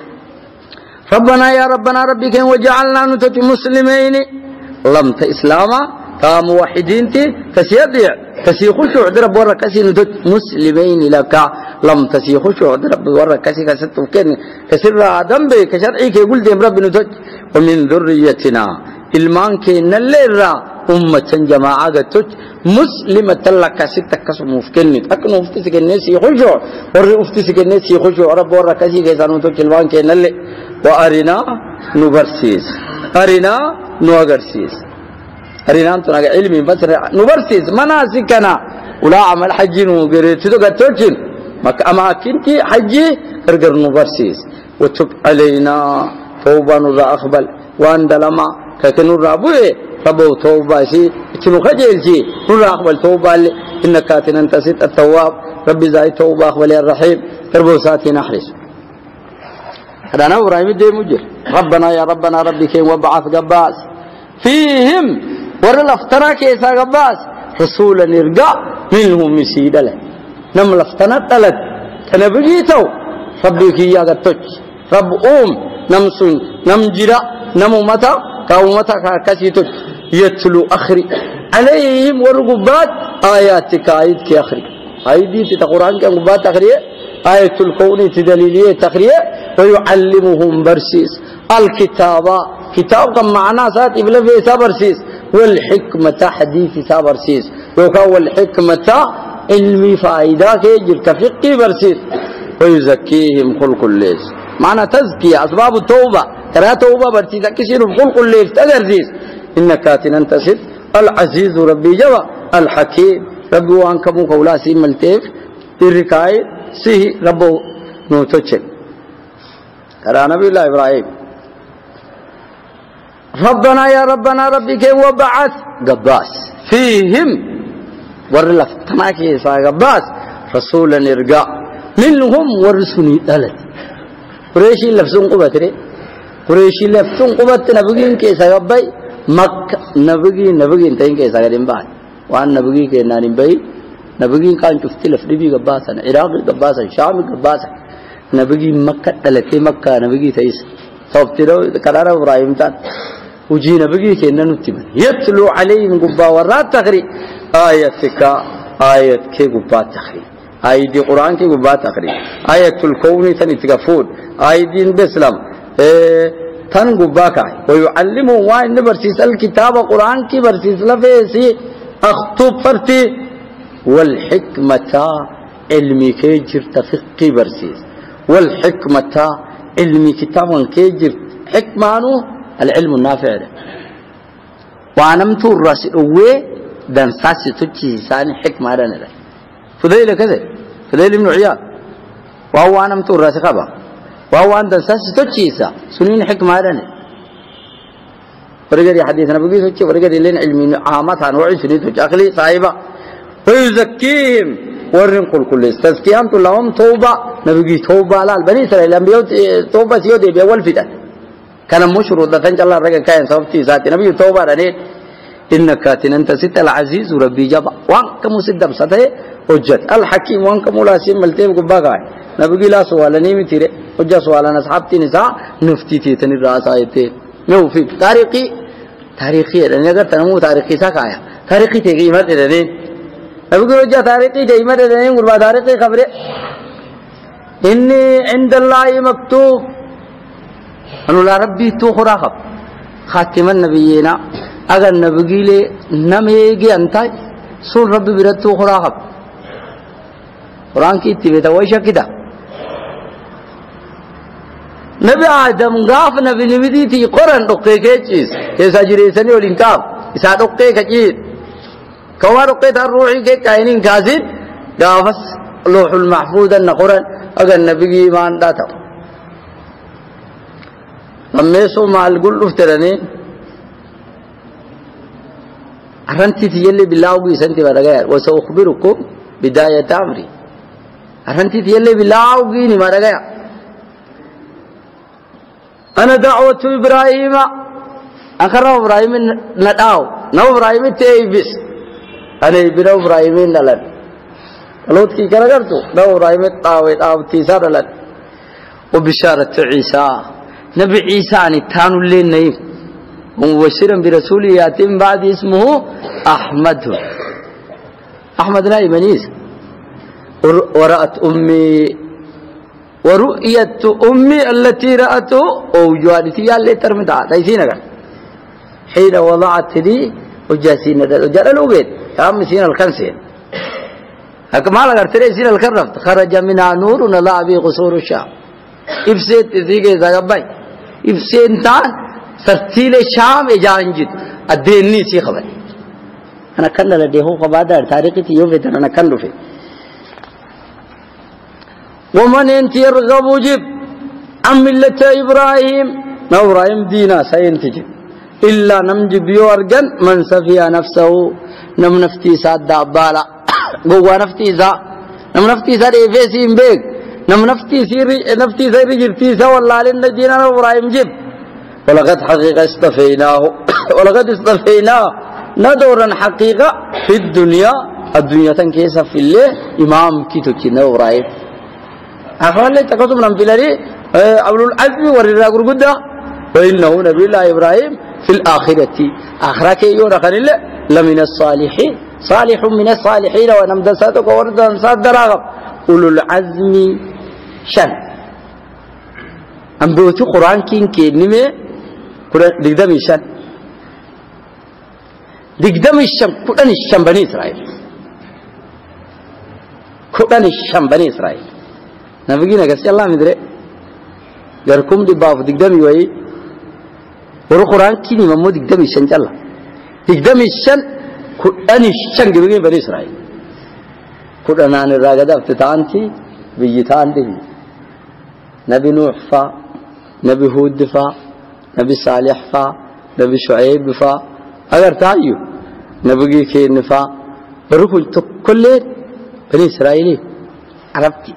ربنا يا ربنا ربي كين وجعلنا نتج مسلمين لم تإسلاما كموحدين تي كسيضيع كسي خشوع درب ورا كسي نتج مسلمين لك لم تسي خشوع درب ورا كسي كستو كين كسر آدم بي كشرعي كي يقول ديم رب نتج ومن ذريتنا المان كين الليرة أمة جماعة تج مسلمة لك ستة كسم مفكنت أكن مفتسك الناس يخشوا ور مفتسك الناس يخشوا رب ورا كسي كيسانو تج المان كين اللي وأرنا نبرسيس أرنا نوغرسيس أرنا أنتنا علمي بس نبرسيس مناسكنا ولا عمل حج نوغريت تدق تجن أماكنتي حجي أرجع نبرسيس وتب علينا توبة نور أقبل وان دلما كنور أبوه ربو توبة شيء كنو خجل شيء نور أقبل توبة إنك كاتن أنت ست التواب ربي زاي توبة أقبل الرحيم ربو ساتي نحرس هذا أنا إبراهيم دي مجر ربنا يا ربنا ربي كين وبعث قباس فيهم ورل افترا كيسا قباس رسولا نرقع منهم مسيد له نم لفتنا تلت تنبجيتو ربي كي ياغتوش رب نمسون نمجرا نمومتا كاومتا كاسيتوش يتلو أخري عليهم ورقبات آياتك آيات كي أخري آيدي تتقرآن كي أقبات أخري آية الكون تدليلية تخرية ويعلمهم برسيس الكتابة كتاب كم معنى سات إبلا في برسيس والحكمة حديث برسيس وكو الحكمة علمي فائدة كيجر تفقي برسيس ويزكيهم خلق الليل معنى تزكية أسباب التوبة ترى توبة برسيس كسير خلق الليل تدرسيس إنك تنتصف العزيز ربي جوا الحكيم ربي وانكم قولا سيم التيف الركاي سيه ربو نوتوچن كرا نبي الله إبراهيم ربنا يا ربنا ربك وبعث قباس فيهم ورلف تماكي سا قباس رسولا ارجع منهم ورسوني دلت قريشي لفظون قبتري قريشي لفظون قبت نبيين كيسا قباي مكة نبيين تين كيسا قدم باي وان نبيين كينا نبي نبيين كان شفتي لفظي قباسا عراق قباسا شام قباسا نبيين مكة دلتي مكة نبيين تيس صوبتيرو كرارا إبراهيم تان وجي نبيين كينا نتمن يتلو عليهم قبا ورات تخري آياتك آيات كي قبا تخري آيات قرآن كي قبا تخري آيات الكون تنتقفون آيات بسلام تن قبا كاي ويعلمهم وان برسيس الكتاب قرآن كي برسيس لفيسي اخطب فرتي والحكمة علمي كي جرت فقي برسيس والحكمة علمي كتابا كي جرت حكمانو العلم النافع ده وانمت الراس اوه دان ساسي تجي ساني حكمة ده فضيل كذا فضيل ابن عياض وهو انمت الراس خبا وهو ان دان ساسي تجي سنين حكمة ده ورجال حديث نبي تجي ورجال لين علمي عامات عن وعي سنين تجي اخلي صاحبه ويزكيهم ورن كل تزكيهم لهم توبة نبي توبة لا بني إسرائيل الأنبياء توبة سيودي بأول فتن كان مشروط ده تنجل الله رجع كائن صوتي ذاتي نبي توبة رنيت إنك أنت ست العزيز ربي جبا وان كم سد بسته وجد الحكيم وان كم ولا سيم ملتهم كباقي نبي لا سؤال نيمي تيره وجد سؤال أنا صحبتي نساء نفتي تيتني الرأس آيته مو في تاريخي لأن أجر تنمو تاريخي ساكايا تاريخي تيجي مرة تدين نبي وجد تاريخي تيجي مرة تدين قربا تاريخي خبره إني عند الله مكتوب أنو لا ربي تو خراخب خاتم النبيين أجر نبي لي نميجي أنتاي سون ربي برد تو خراخب قرآن کی تبیتا ویشا کدا نبی آدم غاف نبی نبی تھی قرآن رقے کے چیز ایسا جریسنی والانکاب ایسا رقے کا چیز کوا رقے تھا روحی کے کائنین کازید غافس لوح المحفوظ ان قرآن اگر نبی کی ایمان داتا امیسو مال گل افترنی ارنتی تھی یلی باللہ کی سنتی برگیر وسا اخبرکم بدایت عمری ارنتی تھی یلی باللہ کی نی مرگیر أنا دعوة إبراهيم أخرى إبراهيم نداو نو إبراهيم تيبس أنا إبراهيم نلد لوط كي كنا كرتو نو إبراهيم تاو تيسار نلد وبشارة عيسى نبي عيسى نتانو اللي نيم ومبشرا برسول يأتي من بعد اسمه أحمد أحمد لا يبنيس ورأت أمي ورؤية أمي التي رأته أو جوارتي اللي ترمتها تيسين أقل حين وضعت لي وجاسين وجال الأبيت هم سين الخنسين أكمال أقل تري سين الخرف خرج منها نور ونضع به قصور الشام إفسيت تذيك إذا قبائي إفسيت تان سرتيل الشام إجانجد الديني سي خبر أنا كان لديه قبادة تاريخي يوفيت أنا كان له فيه ومن انت يرغب جب عن ملة إبراهيم ما إبراهيم دينا سينتجب إلا نمجب يورجن من سفيا نفسه نم نفتي ساد دابالا قوة نفتي سا نم نفتي ساد إفسين بيك نم نفتي سيري جبتي سا والله لنا دينا إبراهيم جب ولقد حقيقة استفيناه ولقد استفيناه ندورا حقيقة في الدنيا تنكيسة في الله إمام كيتو كنا إبراهيم أخواني تقصم نمفلني أولو العزم ورد قرقودة وإنه نبي الله إبراهيم في الآخرة آخرك يورخن الله لمن الصالحين صالح من الصالحين ونمدساتك وردن صاد دراغب أولو العزم شن أنبوتو قرآن كين كينمي دقدمي شن دقدمي الشم كلن الشم بني إسرائيل كلن الشم بني إسرائيل نبغينا قصي الله مدري يركم دي باف دقدمي وي ورو قرآن كيني ممو دقدمي شن جالله دقدمي الشن كلن الشم بني إسرائيل كلن عن الراجدة افتتانتي بيجتان دي نبي نوح فا نبي هود فا نبي صالح فا نبي شعيب فا اگر تايو نبي كين فا بروح كل بني اسرائيلي عربتي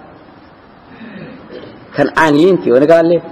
كان عانينتي وانا قال لي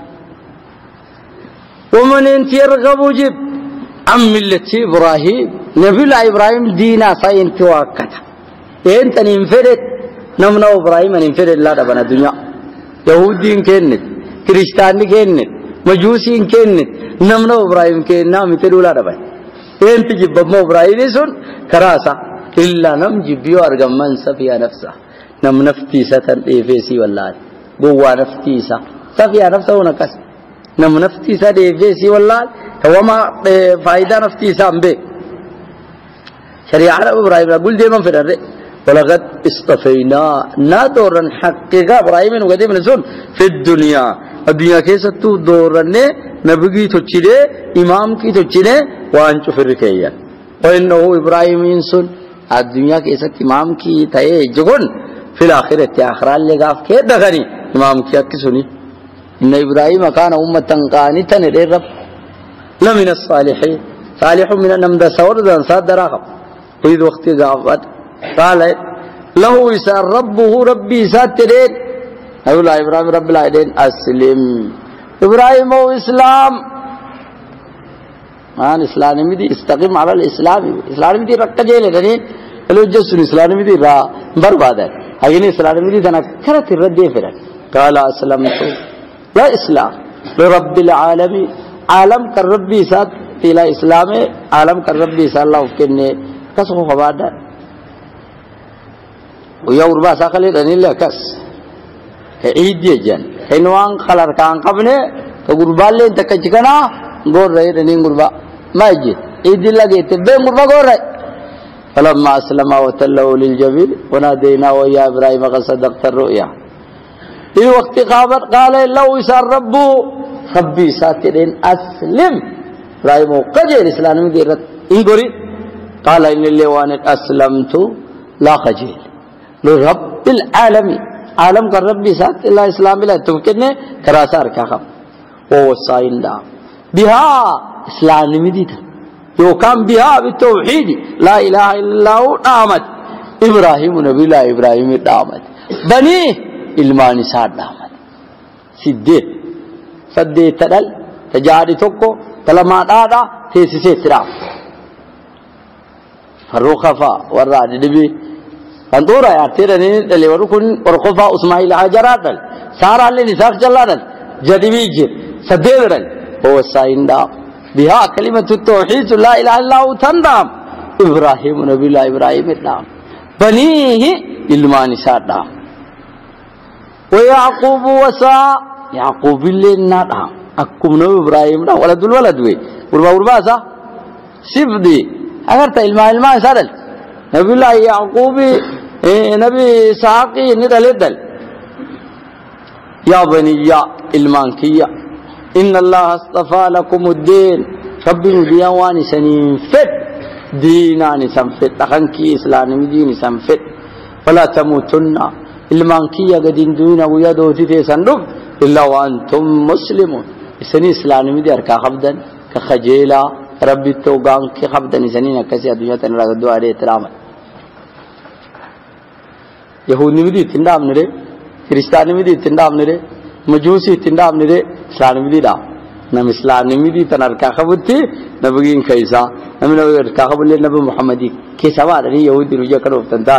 ومن انت يرغب جب عن ملة ابراهيم نبي الله ابراهيم دينا ساينتي واكتا انت ننفرد نمنا ابراهيم ننفرد لا دبنا الدنيا يهودين كنت كريستيان كنت مجوسين كنت نمنا ابراهيم كنا مثلوا لا دبا انت جب ما ابراهيم سن كراسا الا نم جبيو ارغمن سفيا نفسه نم نفتيسه ديفيسي والله غوا نفتيسه سفيا نفسه ونكس نم نفتيسه ديفيسي والله وما فائده نفتيسه امبه شريعه ابراهيم قول دي من فدر ولقد اصطفينا نادورا حقيقة إبراهيم وقديم نزول في الدنيا كيستو دورنه نبغي تجيله إمام كي تجيله وانشو في الركية وإنه إبراهيم ينسون الدنيا كيست إمام كي تايه جغن في الآخرة آخران لغاف كي دغني إمام كي أكسوني إن إبراهيم كان أمة قانتا للرب لمن الصالحين صالح من النمد سوردا صادر آخر وإذ وقت غافت قال له يسار ربه ربي ساترين أقول إبراهيم رب العالمين أسلم إبراهيم هو إسلام ما الإسلام مدي استقيم على الإسلام الإسلام مدي ركّ جيله تاني لو جسون الإسلام مدي را برباد ہے أجن الإسلام مدي تنا كرت الرد يفرق قال أسلمت لا إسلام لرب العالمين عالم كربي سات تلا إسلام عالم كربي سات الله وكنه كسره خبادة ويور باسا خلي دنيلا كس عيد يجن هنوان خلر كان قبله كغربال لين تكجكنا غور ري دنين غربا ما يجي عيد لغي تبه غربا غور ري فلما اسلم وتلوا للجبين ونادينا ويا ابراهيم قد صدقت الرؤيا في وقت خبر قال لو يسر ربه ربي ساترين اسلم ابراهيم قد الاسلام دي انغوري قال ان اللي وان اسلمت لا خجل لرب العالمين عالم کا ربی ساتھ اللہ اسلام بلا تو کنے کراسا رکھا خب وہ سائندا بها اسلام نمیدی تھا یو کام بها بالتوحید لا الہ الا اللہ دامت ابراہیم نبی اللہ ابراہیم دامت بنی علمان ساتھ دامت سدے سدے تدل تجاری توکو تلما دادا تیسی سے ترا فروخفا وراد نبی Kantura ya tira ni deliveru kun orkofa Ismail Hajarat dal sara alle nisak jalladal jadi bijir sadedal o sainda biha kalimatu tauhid la ilaha illa hu tandam Ibrahim nabiyullah Ibrahim dam banihi ilmani sadam wa yaqub wasa yaqub lilna dam akum nabi Ibrahim da waladul waladwe urba sa sibdi agar ta ilma sadal nabiyullah yaqubi نبي ساقي ندل يا بني المانكية إن الله اصطفى لكم الدين ربي ديواني سنفت ديناني سنفت أخنكي إسلامي ديني سنفت فلا تموتن المانكية قدين دونا ويدو تتي سنرب إلا وأنتم مسلمون سني إسلامي دي أركا خبدا كخجيلا ربي التوقان كي خبدا سنين كسي الدنيا تنرى الدعاء عليه ترامل يهود نمدي تندام نري كريستيان نمدي تندام نري مجوسي تندام نري إسلام نمدي دام نم إسلام نمدي تناركا خبرتي نبغين كيسا نم نبغيركا خبر نبي محمدي كيسا وارني يهود رجع كروب تنتا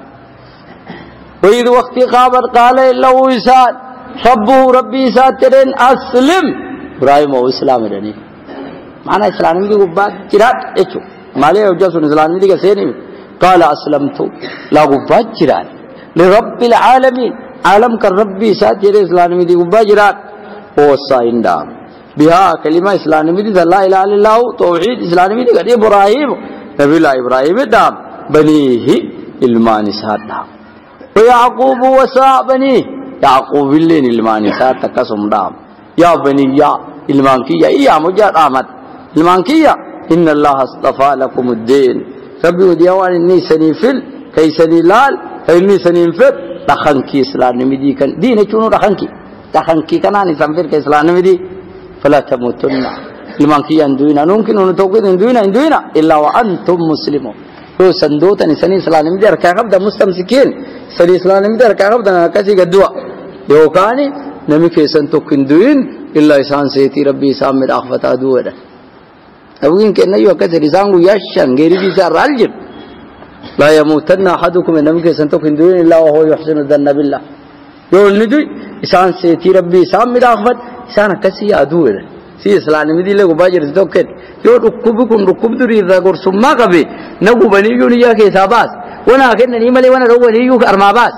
وإذ وقت خبر قال له إسان ربه ربي ساترين أسلم إبراهيم هو إسلام رني معنى إسلام نمدي قبّات جرات إيشو مالي وجاسون إسلام نمدي كسيني قال أسلمت لا قبّات جرات لرب العالمين عالم كالربي سات يري إسلام مدي وباجرات وصاين دام بها كلمة إسلام مدي لا إله إلا الله توحيد إسلام مدي قد إبراهيم نبي الله إبراهيم دام بنيه إلمان سات دام ويعقوب وساء بنيه يعقوب اللين إلمان سات تكسم دام يا بني يا إلمان كيا إيا مجاد آمد إلمان كيا إن الله اصطفى لكم الدين ربي وديوان إني سنيفل كي سنيلال إني سنينفر دخنكي إسلام نمدي كان دين يكونوا دخنكي كناني سنفر كإسلام نمدي فلا تموتن لمن كي يندوينا ممكن أن توقيت يندوينا إلا وأنتم مسلمون هو سندوتا نسني إسلام نمدي أركاغب دا مستمسكين سني إسلام نمدي أركاغب دا نكاسي قدوا يوكاني نمي كيسان توقندوين إلا إسان سيتي ربي إسان مد أخفتا دودا أبوين كأنه يوكاسي رسانه يشان غيري بيسا رالجب لا يموتن أحدكم إنما كيسان توقندوين إلا وهو يحسن الظن بالله يقول ندوي إسان سيتي ربي إسان مد أخفت إسان كسي أدودا سي إسلام نمدي لغو باجر توقت يقول ركبكم ركب دري ذاكور سمّا قبي نقو بنيو نيا كيساباس وانا أكدنا نيمالي وانا رو بنيو أرماباس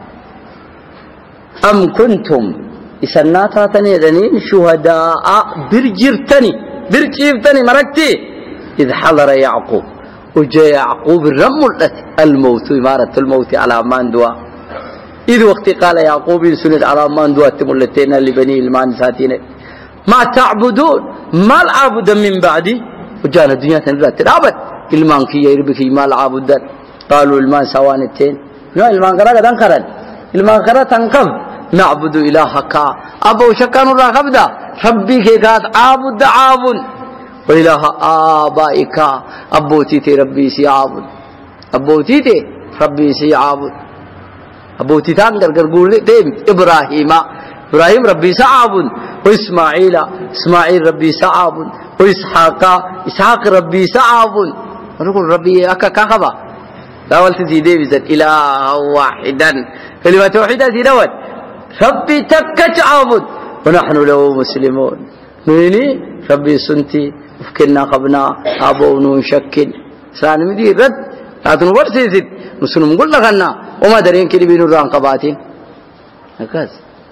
أم كنتم إسناتا تنيدنين شهداء برجرتني مركتي إذ حضر يعقوب وجاء يعقوب الرمل الموت إمارة الموت على مان دوا إذ وقت قال يعقوب سنة على مان دوا تملتين لبني المان ساتين ما تعبدون ما العابد من بعدي وجانا الدنيا تنرات العبد المان كي يربكي ما العابد قالوا المان سوانتين لا المان قرأ دنكرن المان قرأ تنكب نعبد إلهك أبو شكان راغبدا ربي كيكات عابد عابد وإله آبائك أبو تيتي ربي سي عابد أبو تيتي ربي سي عابد أبو تيتان قرقر تيم إبراهيم ربي سعابد وإسماعيل ربي سعابد وإسحاق ربي سعابد ونقول ربي أكا كخبا لا والتي ديبزت إله واحدا كلمة واحدة سيدوت ربي تكج عابد ونحن له مسلمون نيني ربي سنتي وفكنا قبنا أبو شكل سانمدي رد لا تنور سيسد مسلم قل لغنا وما درين كلي بينو ران قباتين هكذا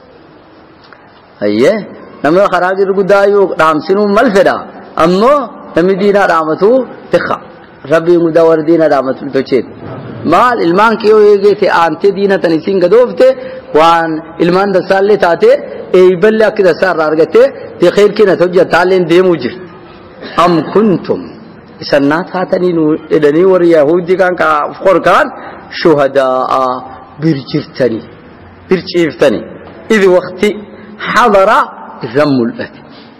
أيه نما خراج القدايو رامسنو ملفدا أما نمدينا رامتو تخا ربي مدور دينا رامتو تشيد مال المان كيو يجي تي أنت دينا تنسين قدوفته وان المان دسالة تاته إيبل كده سار رارجته تخيل كنا توجه تعلن ديموجر أم كنتم سنات هاتني إدني وريهودي كان كفخر كان شهداء برجرتني إذ وقت حضر ذم الأت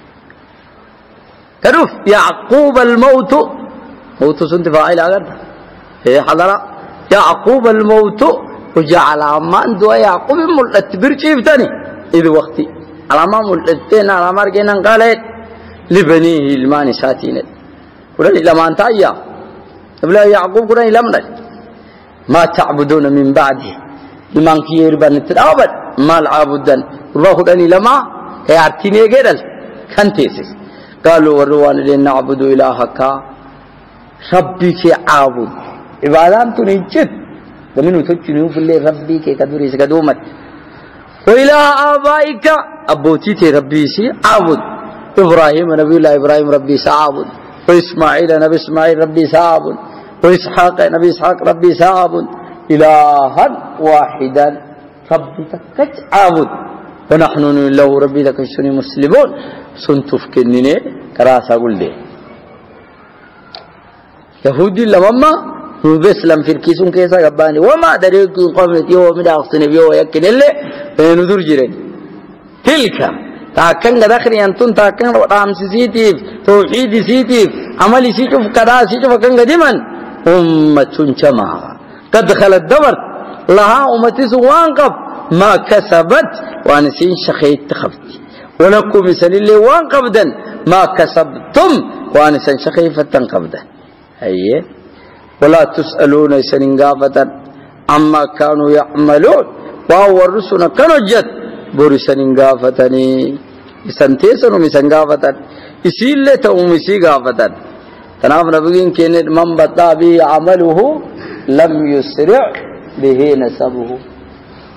كروف يعقوب الموت سنت فاعل أجر حضر يعقوب الموت وجعل عمان دوا يعقوب ملت برجرتني إذ وقت على ما ملتين على ما رجعنا قالت لبنيه المان ساتين قرن لما انتهى قبل يعقوب قرن لمن ما تعبدون من بعده لمن كير بنترابد ما العابدن الله قرن لما يعتني غيرل كنتيس قالوا وروان لنا نعبد إلهك ربك عابد عبادات تنجد ومن تجنو بالله ربك كدوري سكدومت وإله آبائك أبوتي ربي سي عابد إبراهيم نبي الله إبراهيم ربي سعابد وإسماعيل نبي إسماعيل ربي سعابد وإسحاق نبي إسحاق ربي سعابد إلها واحدا ربي تكت عابد ونحن له ربي تكشني مسلمون سنتف كنني كراسا قل لي يهودي لمما بسلم في الكيسون كيسا قباني وما دريك قومتي ومدى أخصني بيو ويكن اللي نذر جرين تلك تاكن داخل ينتون تاكن رام سيتيف توحيد سيتيف عمل سيتوف كذا سيتوف كن قديما أمة جماعة قد خلت دبر لها أمتي سوانقب ما كسبت وانسين شخيت تخفت ولكم مثل اللي وانقبدا ما كسبتم وانسين شخيفة قبدا أيه ولا تسألون سننقافة عما كانوا يعملون وهو الرسول كانوا جد بورسن غافتني سنتيسن مسنغافتن اسيله تومسي غافتن تناف نبيين كن من بطا بي عمله لم يسرع به نسبه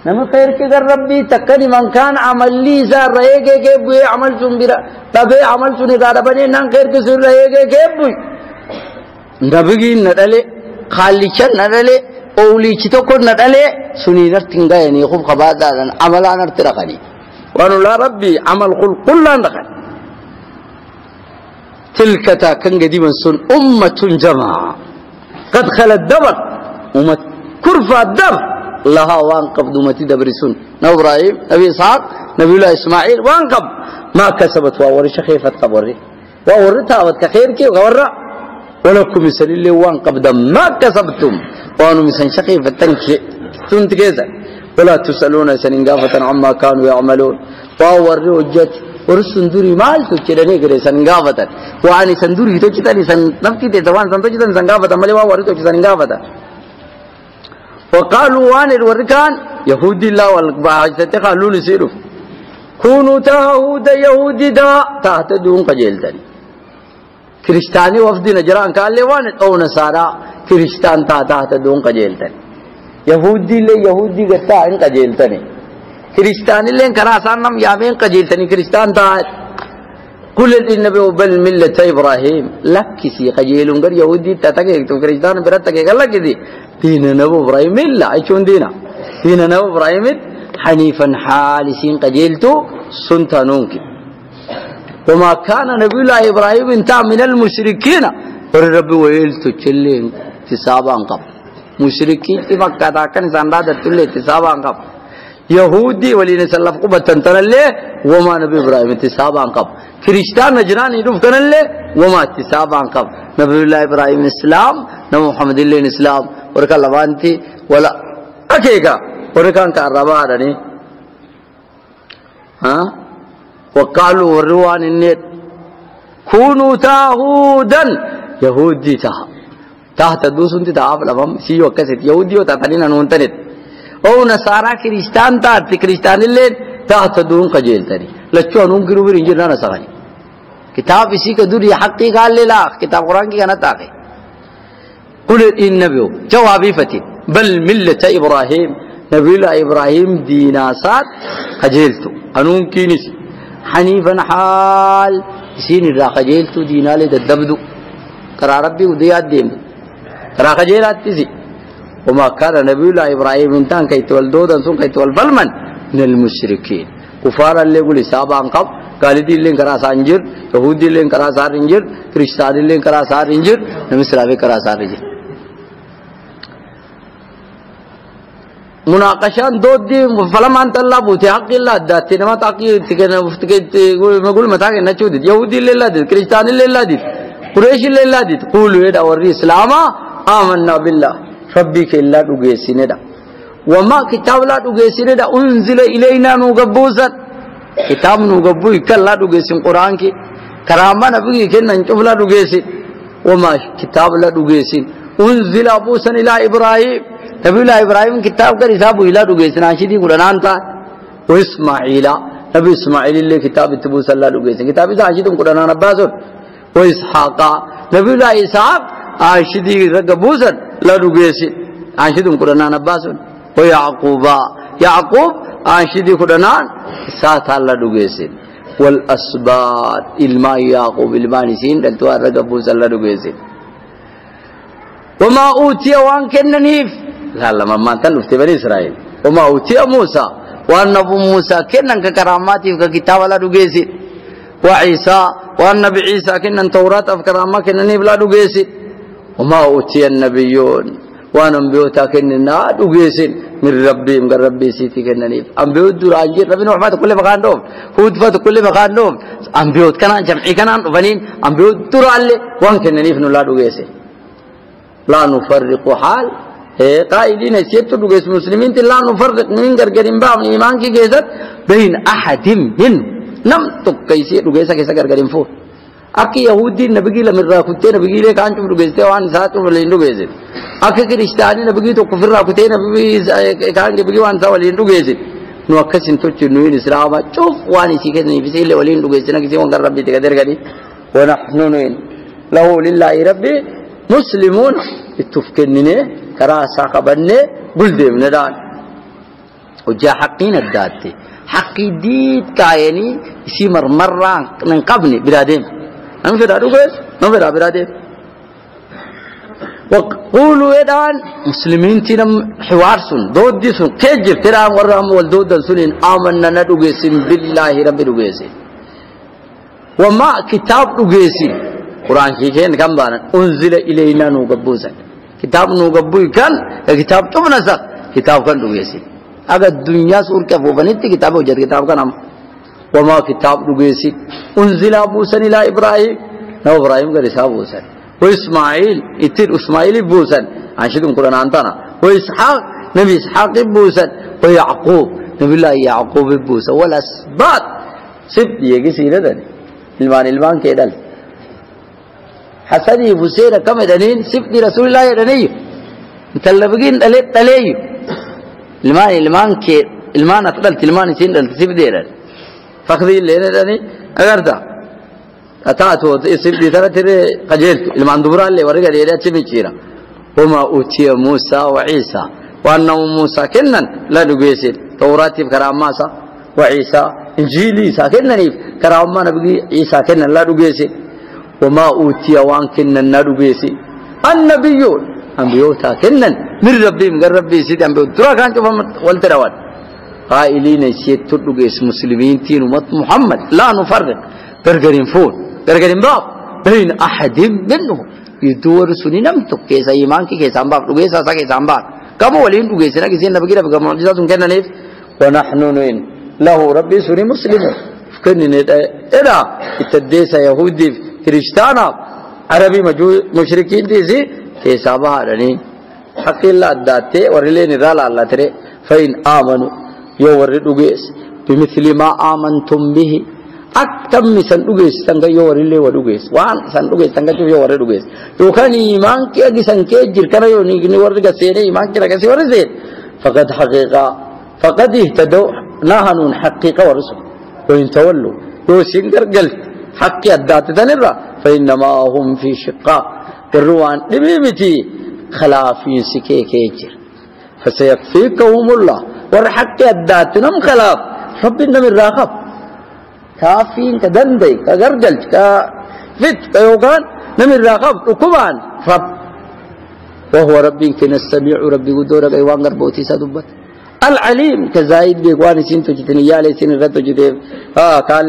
نم خير كي ربي تكني من كان عمل لي زار رهيجه كي بوي عمل سنبرا تبي عمل سني دارا بني نان خير كسر رهيجه كي بوي نبغي ندله خاليشان ندله أولي كتوكر ندله سني نرتنجا يعني خوب خباز دارن عمل أنا نرترقني وانو لا ربي عمل كل نخل تلك تاكن قديما سن أمة جماعة قد خلت دبر أمة كرفة دبر لها وانقب دومتي دبر سن نبي إبراهيم نبي إسحاق نبي الله إسماعيل وانقب ما كسبت ووري شخيفة قبري ووري تاوت كخير كي وورا ولكم مثل اللي وانقب دم ما كسبتم وانو مثل شخيفة تنكي سنت كيزا ولا تسألون سننقافة عما كانوا يعملون ووري وجت ورسندوري مال تجدني كده سننقافة واني سندوري تجدني سن نفتي تدوان سنتجدن سننقافة مالي ووري تجد سننقافة وقالوا وان الوركان يهودي الله والباعثة قالوا نسيروا كونوا تهود يهودي دا تهتدون قجلتني كريستاني وفد نجران قال لي وان او نصارى كريستان تهتدون قجلتني يهودي لي يهودي قتا ان قجلتني كريستاني لين كراسان نم يامين قجلتني كريستان تا قل النبي بل ملة ابراهيم لك كسي قجيلون غير يهودي تتكي تو كريستان برتكي قال لك دي دين نبو ابراهيم لا ايشون دينا دين نبو ابراهيم حنيفا حالسين قجلتو سنتانونك وما كان نبي الله ابراهيم انت من المشركين ورب ويلتو تشلين تسابان قبل مشركين في مكة كان زنداد تلي تسابان قبل يهودي ولين سلف قبتن تنلي وما نبي ابراهيم تسابان قبل كريستيان نجران يدوف كنلي وما تسابان قبل نبي الله ابراهيم الاسلام نبي محمد الله الاسلام وركا لوانتي ولا اكيغا وركان كاربا دني ها وقالوا وروان النت كونوا تهودا يهودي تحت دوسون تتعب لهم شيء وكسر يهودي وتتنين نونتنت او نصارى كريستيان تات كريستيان اللي تحت دون قجيل تري لچو انون کی روبر انجر نہ سکھائی کتاب اسی کا دوری حقی قال لا کتاب قرآن کی کنا تاکے قل النبي جوابي فتي بل ملة ابراهيم نبي الله ابراهيم ديناسات قجيلتو انون كينس حنيفا حال سين را قجيلتو دينال ددبدو قرار ربي وديات دين را قجيلات تزي وما كان نبي الله ابراهيم انتان كي تولدودا سن كي تولبل من المشركين كفار اللي يقول سابا انقب قالدي اللي انقرا سانجر يهودي اللي انقرا سارنجر كريستاني اللي انقرا سارنجر نمسراوي قرا سارنجر مناقشان دو دي فلما انت الله بوتي حق الله داتي نما تاقي تكنا مقول متاك نچو دي يهودي اللي الله دي كريستاني اللي الله دي قريش اللي الله دي قولوا يدا وري اسلاما آمنا بالله ربك إلا تجسينه دا وما كتاب لا تجسينه دا أنزل إلينا نوجبوزت كتاب نوجبو يكلا تجسين قرآن كي كرامة نبي كنا نشوف لا تجسين وما كتاب لا تجسين أنزل أبوسا إلى إبراهيم نبي الله إبراهيم كتاب كريسابو إلى تجسين عشرين قرآن تا وإسماعيل نبي إسماعيل اللي كتاب تبوس الله تجسين كتاب إذا عشرين قرآن نبازون وإسحاق نبي الله إسحاق عشرين رجبوزت لا تجسين عشرين قرآن نبازون ويعقوب يعقوب عشرين قرآن سات الله تجسين والأسباط الماء يعقوب المانسين دلتوا رجبوز الله تجسين وما أوتي وان كننيف لا لا ما تلفت بني إسرائيل وما أوتي موسى والنبي موسى كنن كراماتي ككتاب لا تجسين وعيسى والنبي عيسى كنن توراة كرامات كننيف لا تجسين وما أوتي النبيون وأنبيوتا كنن لا تجسين من ربهم من ربي سيتي كننيف أنبيوت دراجير ربنا رحمة كل مكان دوم هود فات كل مكان دوم أنبيوت كنان جمعي كنان فنين أنبيوت درالي وان كننيف نلا تجسين لا نفرق حال قائدين سيتو دوغيس مسلمين لا نفرق من غرغرين با ایمان کی گیزت بین احد من نم تو کیسے دوغيسا کیسا غرغرين فو اکی یہودی نبی لمر راکتے نبی لے کان چ دوغيستے وان سات ولین دوغيسے اکی کرسچانی نبی تو کفر راکتے نبی کان نبی وان سا ولین دوغيسے نو اکسن تو چنو اسلام چوف وانی سی کنے بيسے لے ولین دوغيسے نہ کسی وان ربی تے قدر گدی ونحن له لله ربي مسلمون اتفكنني كراسا قبني بلدي من دان وجاء حقين الداتي حقي ديد كايني يسي مرة ننقبني برادين ننفر أروغيس ننفر برادين وقولوا يدان مسلمين تنم حوار سن دود دي سن كيجب ترام ورام والدود سنين آمنا ندوغيسين بالله رب دوغيسين وما كتاب دوغيسين قرآن كيكين كم بانا انزل إلينا نوغبوزا كتاب نوغبوي كان كتاب تبنسا كتاب كان دوغيسين اگر الدنيا سور كفو بنيتي كتاب وجد كتاب كان وما كتاب دوغيسين انزل أبوسا إلى إبراهيم نو إبراهيم قال إسحاق بوسا وإسماعيل إتر إسماعيل بوسا عشان القرآن عندنا وإسحاق نبي إسحاق بوسا ويعقوب نبي الله يعقوب بوسا والأسباط سبت يجي سيرة ده المان كيدل حسني بوسيرة كم دنين سبت رسول الله دنيو متلبقين تلي المان كي المان أطلع المان يسين سبت ده فخذي لنا دني أقدر ده أتاتو سبت ترى ترى قجلت المان دبرة اللي ورجع ليه تبي وما أوتي موسى وعيسى وأنه موسى كنن لا نجيسين توراة بكرام موسى وعيسى إنجيلي ساكنن كرام ما نبغي عيسى كنن لا نجيسين وما أوتي وان كنن لا نجيسين النبيون أنبيوتا كنن من ربي من ربي سيد أنبيو ترى كان كم والتروان قائلين سيد تدرجس مسلمين تين أمة محمد لا نفرق برجرين فون برجرين باب بين أحد منهم يدور سني نمتك كيسا إيمان كيسا أمبار رجيسا سا كيسا أمبار كم ولين رجيسنا كيسين نبغي ربك معجزات كنا نيف ونحن نين له ربي سني مسلمون كنا إذا التدريس يهودي كريستانا عربي مشركين ديزي كيسا بهارني حق الله داتة ورلين رال الله ترى فإن آمنوا يورد رجيس بمثل ما آمنتم به أكتم مثل رجيس تنقى يوريلي ورجيس وان سن رجيس تنقى شو يوري رجيس يوكان إيمان كي أجي سنكي جركنا يوني ورد كسيني إيمان كي ركسي ورزين فقد حقيقة فقد اهتدوا نهنون حقيقة ورسول وإن تولوا يوسين قرقل حقي الدات تنبرا فإنما هم في شقاق الروان لميمتي خلافين سكي كيجر فسيكفيكهم الله ورحقي الدات نم خلاف ربنا من راقب كافين كدندي كغرجل كفت كيوغان نمر راقب ركبان رب وهو ربي كن السميع ربي ودورك ايوان غربوتي سدبت العليم كزايد بيقواني سنتو جتني يالي سن رتو جتيب قال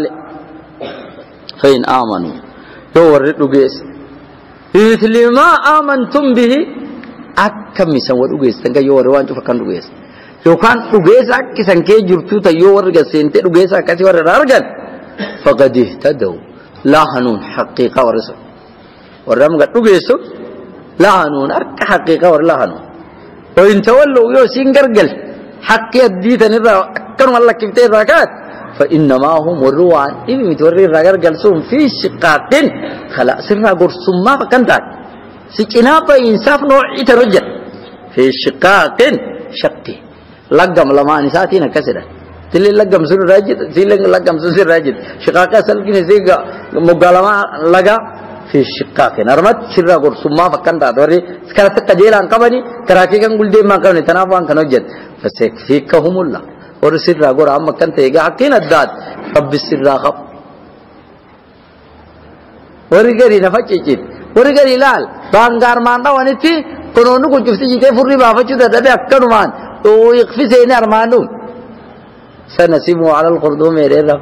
فإن آمنوا يور رجيس مثل ما آمنتم به أكم يسوى رجيس تنقى يور وانتو فكان رجيس يو كان رجيس أكي سنكي جرتو تا يور رجيسين تي رجيس أكي ور رارجل فقد اهتدوا لا هنون حقيقة ورسول ورم قد رجيسو لا هنون أك حقيقة ور لا هنون وإن تولوا يو سينجرجل حقي الديت نرى أكن والله كفتير راكات فإنما هم والروان إذا متوري راجر جلسون في شقاق خلا سرنا قرصم ما فكنتك سكنابا إنصاف نوع يترجل في شقاق شقي لقم لما نساتينا كسرة تلي لقم سر راجد تلي لقم سر راجد شقاق سلكين زيغا مقالما لقا في شقاق نرمت سرنا قرصم ما فكنتك دوري سكرت كجيلا كبني كراكي كان قل دي ما كانوا تنافان كانوا جد فسيكفيكهم الله ورسل راغور عم كان تيجا حقين الداد رب السر راغب ورجالي نفجيت ورجالي لال بانغار ماندا ونتي كنونو كجفتي جيتي فري بافجو دد اكنمان تو يخفي زين ارمانو سنسمو على القردوم ميري رب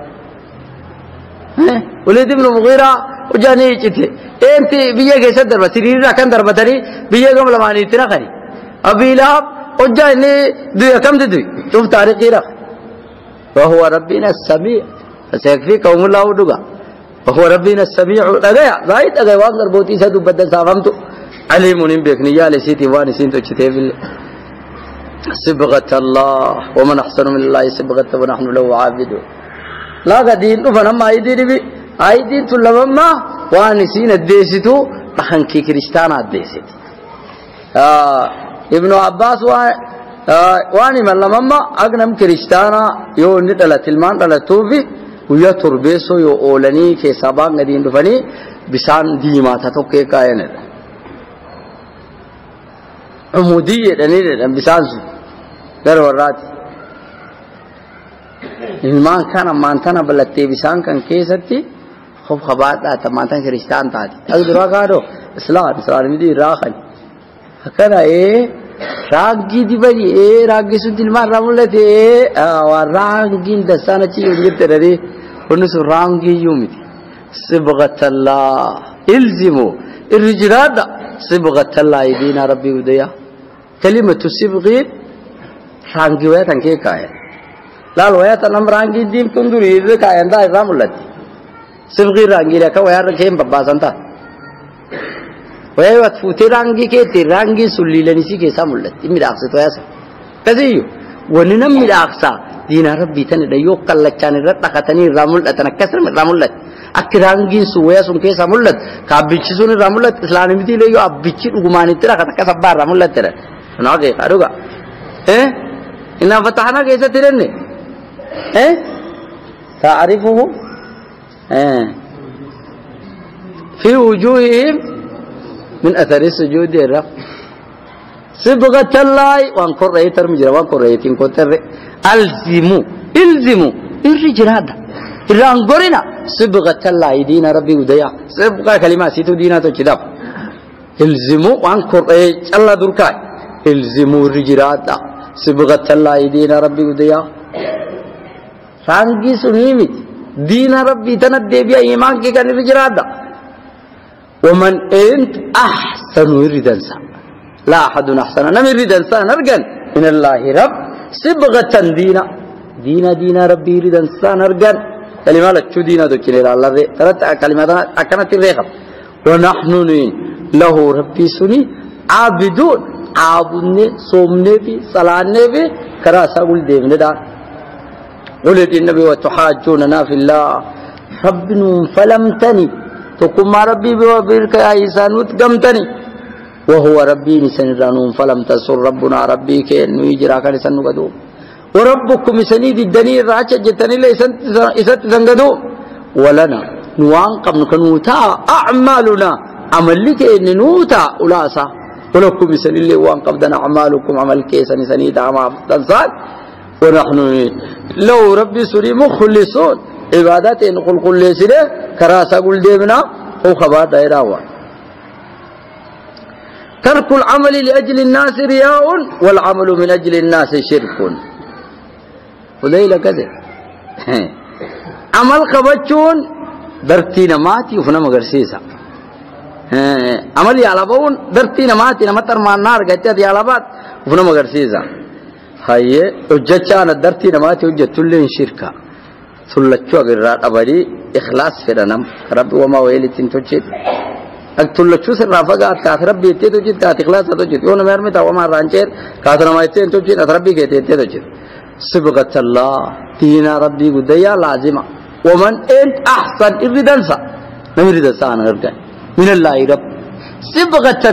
وليد ابن مغيرة وجاني جيتي انت بيجي كيسه دربه سريرا كان دربتري بيجي قبل ما نيتنا خري ابي لهب وجاني دو كم دو شوف تاريخي رخ وهو ربنا السميع فسيكفيكهم الله ودغا وهو ربنا السميع دغيا زايد دغيا وانغر بوتي سدو بدل سافمتو عليم بكني يا لسيتي واني سنتو تشتيفل صبغة الله ومن احسن من الله صبغة ونحن له عابدون لا قدين فنما ايدي بي ايدي تلما واني سين الديسيتو بخنكي كريستانا الديسيت ابن عباس واني ملما اغنم كريستانا يو ندلا تلمان دلا توفي ويا تربيسو يو اولاني كي سبا غدين دفني بسان ديما تتوكي كاين عموديه دني بسان در ورات ilmaan kana maantana balattee bisaan kan keessatti خوب خبات آتا ماتن كريستان تاتي أقدر أقارو إسلام مدي راخن هكذا راجي دي بجي راجي سود الماء رامولة وراجين دستانة شيء يجيب ترى ونسو راجي يومي سبغة الله إلزموا الرجال سبغة الله يدينا ربي وديا كلمة سبغي راجي ويا تنكي كاين لا ويا تنام راجي ديم تندوري إذا كاين دا رامولة سبغي رانجي لك ويا ركيم بباسانتا ويا وتفوتي رانجي كي رانجي سولي لنيسي كي سامولت ميراقس توياسا كذيو وننم ميراقسا دين ربي تاني ديو كاللچان رتقتني رامولت تنكسر رامولت اكرانجي سويا سون كي سامولت كابيچي سون رامولت اسلامي متي ليو ابيچي دغماني ترا كتكسبا رامولت ترا ناغي قاروغا ان فتحنا كيسا ترني تعرفه في وجوههم من أثر السجود الرب صبغة الله وانكر رأيتر مجرى وانكر رأيتين كتر ألزموا الرجراد الرانقرنا صبغة الله دين ربي وديا صبغة كلمة سيتو دينا تجدب الزموا وانكر رأيت الله دركاي الزموا الرجراد صبغة الله دين ربي وديا رانقي سنيمت دين ربي تندي بيا إيمان كي كان الرجرادا ومن أنت أحسن ردنسا لا أحد أحسن نمر ردنسا نرجن من الله رب صبغة دين ربي ردنسا نرجن كلمة لا تشو دينا دوكيل الله ترى كلمة أكنت الريخم ونحن له ربي سني عابدون عابدني صومني في صلاني في كراسة قول ديمنا دا ولد النبي وتحاجوننا في الله ربنا فلمتني تقوم مع ربي بوابرك يا إيسان وتقمتني وهو ربي نسنرانون فلم تسر ربنا ربي كأنه يجراك نسن قدوم وربكم سنيد الدنيا راجع جتني ليست زنقدو ولنا نوان قبل كنوتا أعمالنا عملك إن نوتا أولاسا ولكم سنيد وان قبضنا أعمالكم عمل كيسا سنيد عمال تنصال ونحن لو ربي سوري مخلصون عبادات نقول كل سنة كراسة قل ديمنا أو خبار دائرة ترك العمل لأجل الناس رياء والعمل من أجل الناس شرك وليلة كذا عمل قبتشون درتينا ماتي وفنا مغرسيسا عمل يعلبون درتينا ماتي نمتر ما النار قتت يعلبات وفنا مغرسيسا هاي وجتشانا درتينا ماتي وجتولين شركة ثلتشو أغرار أبدي إخلاص فرنام رب وما ويلتين تجد ثلتشو سرافقات كاث ربي يتي تجد كاث إخلاص تجد يوم مرمتا وما رانجير كاث نما يتين تجد كاث ربي يتي تجد صبغة الله دين ربي قديا لازمة ومن أنت أحسن إردنسا نمردنسا نرجع من الله رب صبغة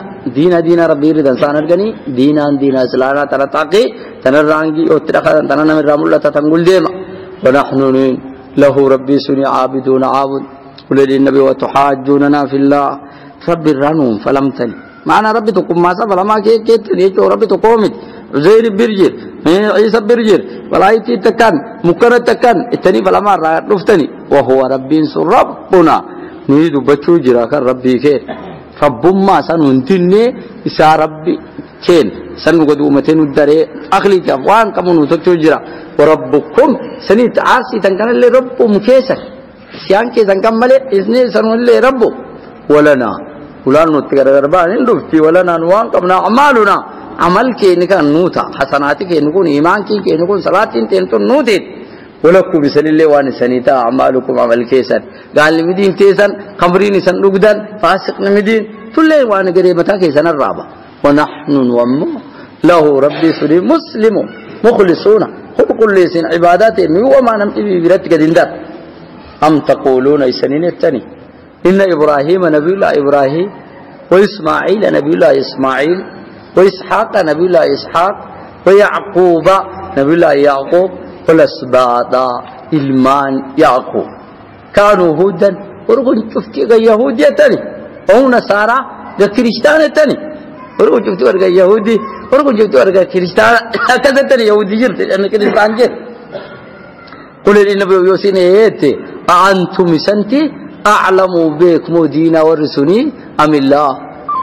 دين ربي إردنسا نرجعني دين سلانا ترتاقي تنرانجي أترخا تنرمي رامولا تتنقل ديما ونحن له ربي سني عابدون عابد ولد النبي وتحاجوننا في الله رب الرنوم فلمتني معنا ربي تقوم ما سبب لما كيت نيجو ربي تقومت زير برجر عيسى برجر ولايتي تكن مكر تكن اتني فلما رفتني وهو ربي ربنا نريد بچو جراك ربي كيت رب ما سننتني إسا ربي كين سنو قد أمتين الدري أخلي جوان كمونو تچو جرا وربكم سنيت عاصي تنكن اللي ربهم كيسا سيان كيسا كمالي إذني سنو اللي ربو ولنا ولانو تكرربان اندفتي ولنا نوان كمنا عمالنا عمل كي نكون نوتا حسناتي كي نكون إيمان كي نكون صلاة تنتون نوتين ولكم بسل الله وان سنيتا أعمالكم عمل كيسا قال لمدين كيسا خمرين سن نقدان فاسق نمدين تلي وان قريبتا كيسا الرابع ونحن ومو له ربي سري مسلم مخلصون كل سن عبادات وما نمتي برتك دندر أم تقولون إسنين التاني إن إبراهيم نبي الله إبراهيم وإسماعيل نبي الله إسماعيل وإسحاق نبي الله إسحاق ويعقوب نبي الله يعقوب والأسباط إلمان يعقوب كانوا هودا ورغن شفتي يهودية تاني أو نصارى كريستان تاني ورغن شفتي ورغا يهودي ورغن شفتي ورغا كريستان كذا تاني يهودي جرت أنا كريستان جرت قل النبي يوسين ايتي أأنتم سنتي أعلم بكم دين ورسني أم الله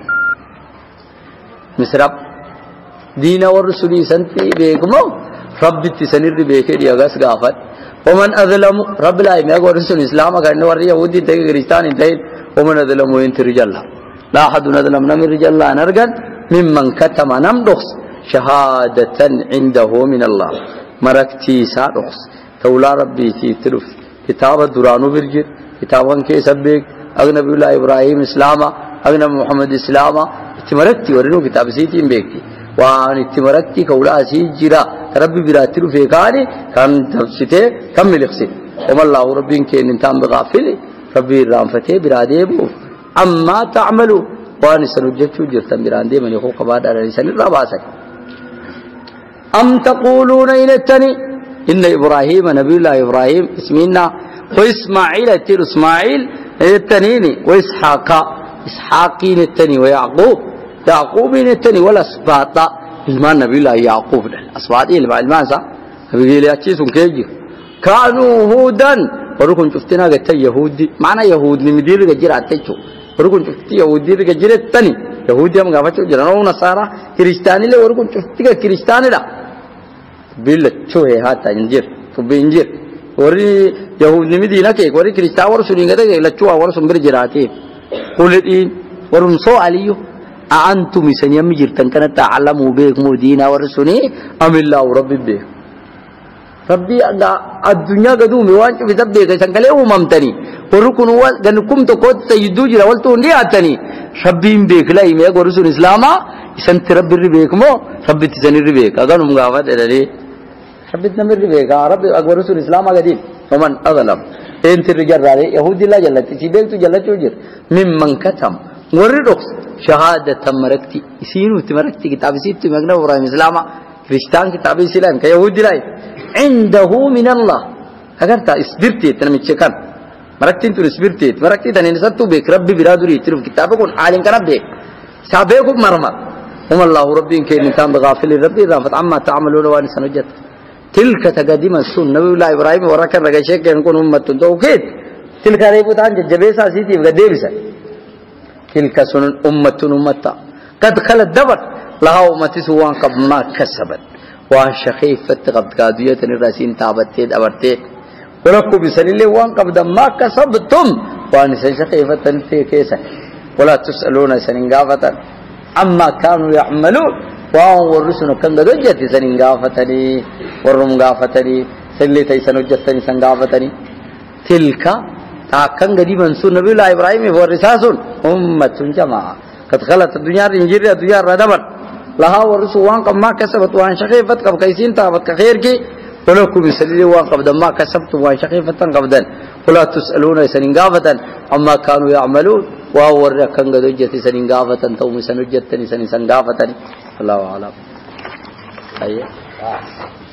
مسرب دين ورسني سنتي بكم ربي تسنير بك دي أغاس غافت ومن أظلم رب العالمين ورسول الإسلام كأنه ورد يهودي تيجي كريستان انتهين ومن أظلم وينت رجال لا أحد أظلم من رجال الله نرجل ممن كتم نمدخس شهادة عنده من الله مركتي سادخس تولا ربي تلف كتاب الدرانو برجر كتابان كيس بيك أغنبي الله إبراهيم إسلاما أغنبي محمد إسلاما اتمركتي ورنو كتاب سيتين بيكتي وان اتمركتي كولا سيجرا ربي براتلو فيكاني كان تفسته كم ملخسي وما الله ربي كين انتام بغافل ربي رامفته براديبو أما تعملوا وان سنجتو جرتم براندي من يخو قباد على لسان الرباسك أم تقولون إن إبراهيم نبي الله إبراهيم اسمنا وإسماعيل تير إسماعيل التنيني وإسحاق إسحاقين التني ويعقوب يعقوبين التني والأسباط إلمان نبي الله يعقوب الأسباط إلمان المانسا نبي الله يأتيسون كيجي كانوا هودا وركن شفتنا قلت يهودي معنى يهود نمدير جرات تيجو وركن شفت يهودي جرات تاني يهودي هم قافتوا جرانو نصارى كريستاني له وركن شفتي كريستاني لا بيلا شوه هاتا إنجير تبي إنجير وري يهود نمدينا كيك وري كريستان ورسولين كذا لا شوه ورسول برجراتي قولين ورمسو عليو أأنتم سنيم جرتن كنا تعلموا بكم دينا ورسولي أم الله ربي به ربي الدنيا قدومي وانش في ذبك سنكله وممتني وركن وجنكم تقود تجدوج رولتو نياتني ربي بك لا يميك ورسول إسلاما سنت ربي ربيك مو ربي تزني ربيك أقول مغافت إلى ربي تنمر ربيك ربي أقول رسول إسلاما قديم ومن أظلم أنت الرجال رأي يهودي لا جلت تجيبك تجلت توجر ممن كتم وردوس شهادة مركتي سينو تمركتي كتاب سيت مغنى ورا إسلاما كريستان كتاب إسلام كيهودي لا عنده من الله أگر تا إسبرتي تنميتشكان مركتين تو إسبرتي مركتي تاني نساتو بك ربي برادري تلف كتابكم عالم كربي سابقكم مرمى هم الله ربي إن كان نتام بغافل ربي رافت عما تعملون واني سنجت تلك تقدم السنة نبي الله إبراهيم وركن رجشك يكون أمة توكيد تلك ريبوتان جبيسا سيتي بقديبسا تلك سنن أمة قد خلت دبر لها أمتي سوان قب ما كسبت وان شخيفت قد قادية الرسين تابتت أبرتت ولكم بسليل وان قبض ما كسبتم وان شخيفت في كيسة ولا تسألون سننقافة عما كانوا يعملون وان ورسنا كان دجت سننقافتني ورمقافتني سليتي سنجتني سنقافتني تلك تاكن قديما سن نبي الله إبراهيم ورساس أمة جماعة قد خلت الدنيا رنجير الدنيا ردبت لها ورسول وان قب ما كسبت وان شخيفت قب كيسين تابت كخير كي ولكم يسلل وان قبضا ما كسبت وان شخيفة قبضا ولا تسألون سننقافة عما كانوا يعملون وهو الركن قد وجت سننقافة توم سنجتني سننقافة الله أعلم.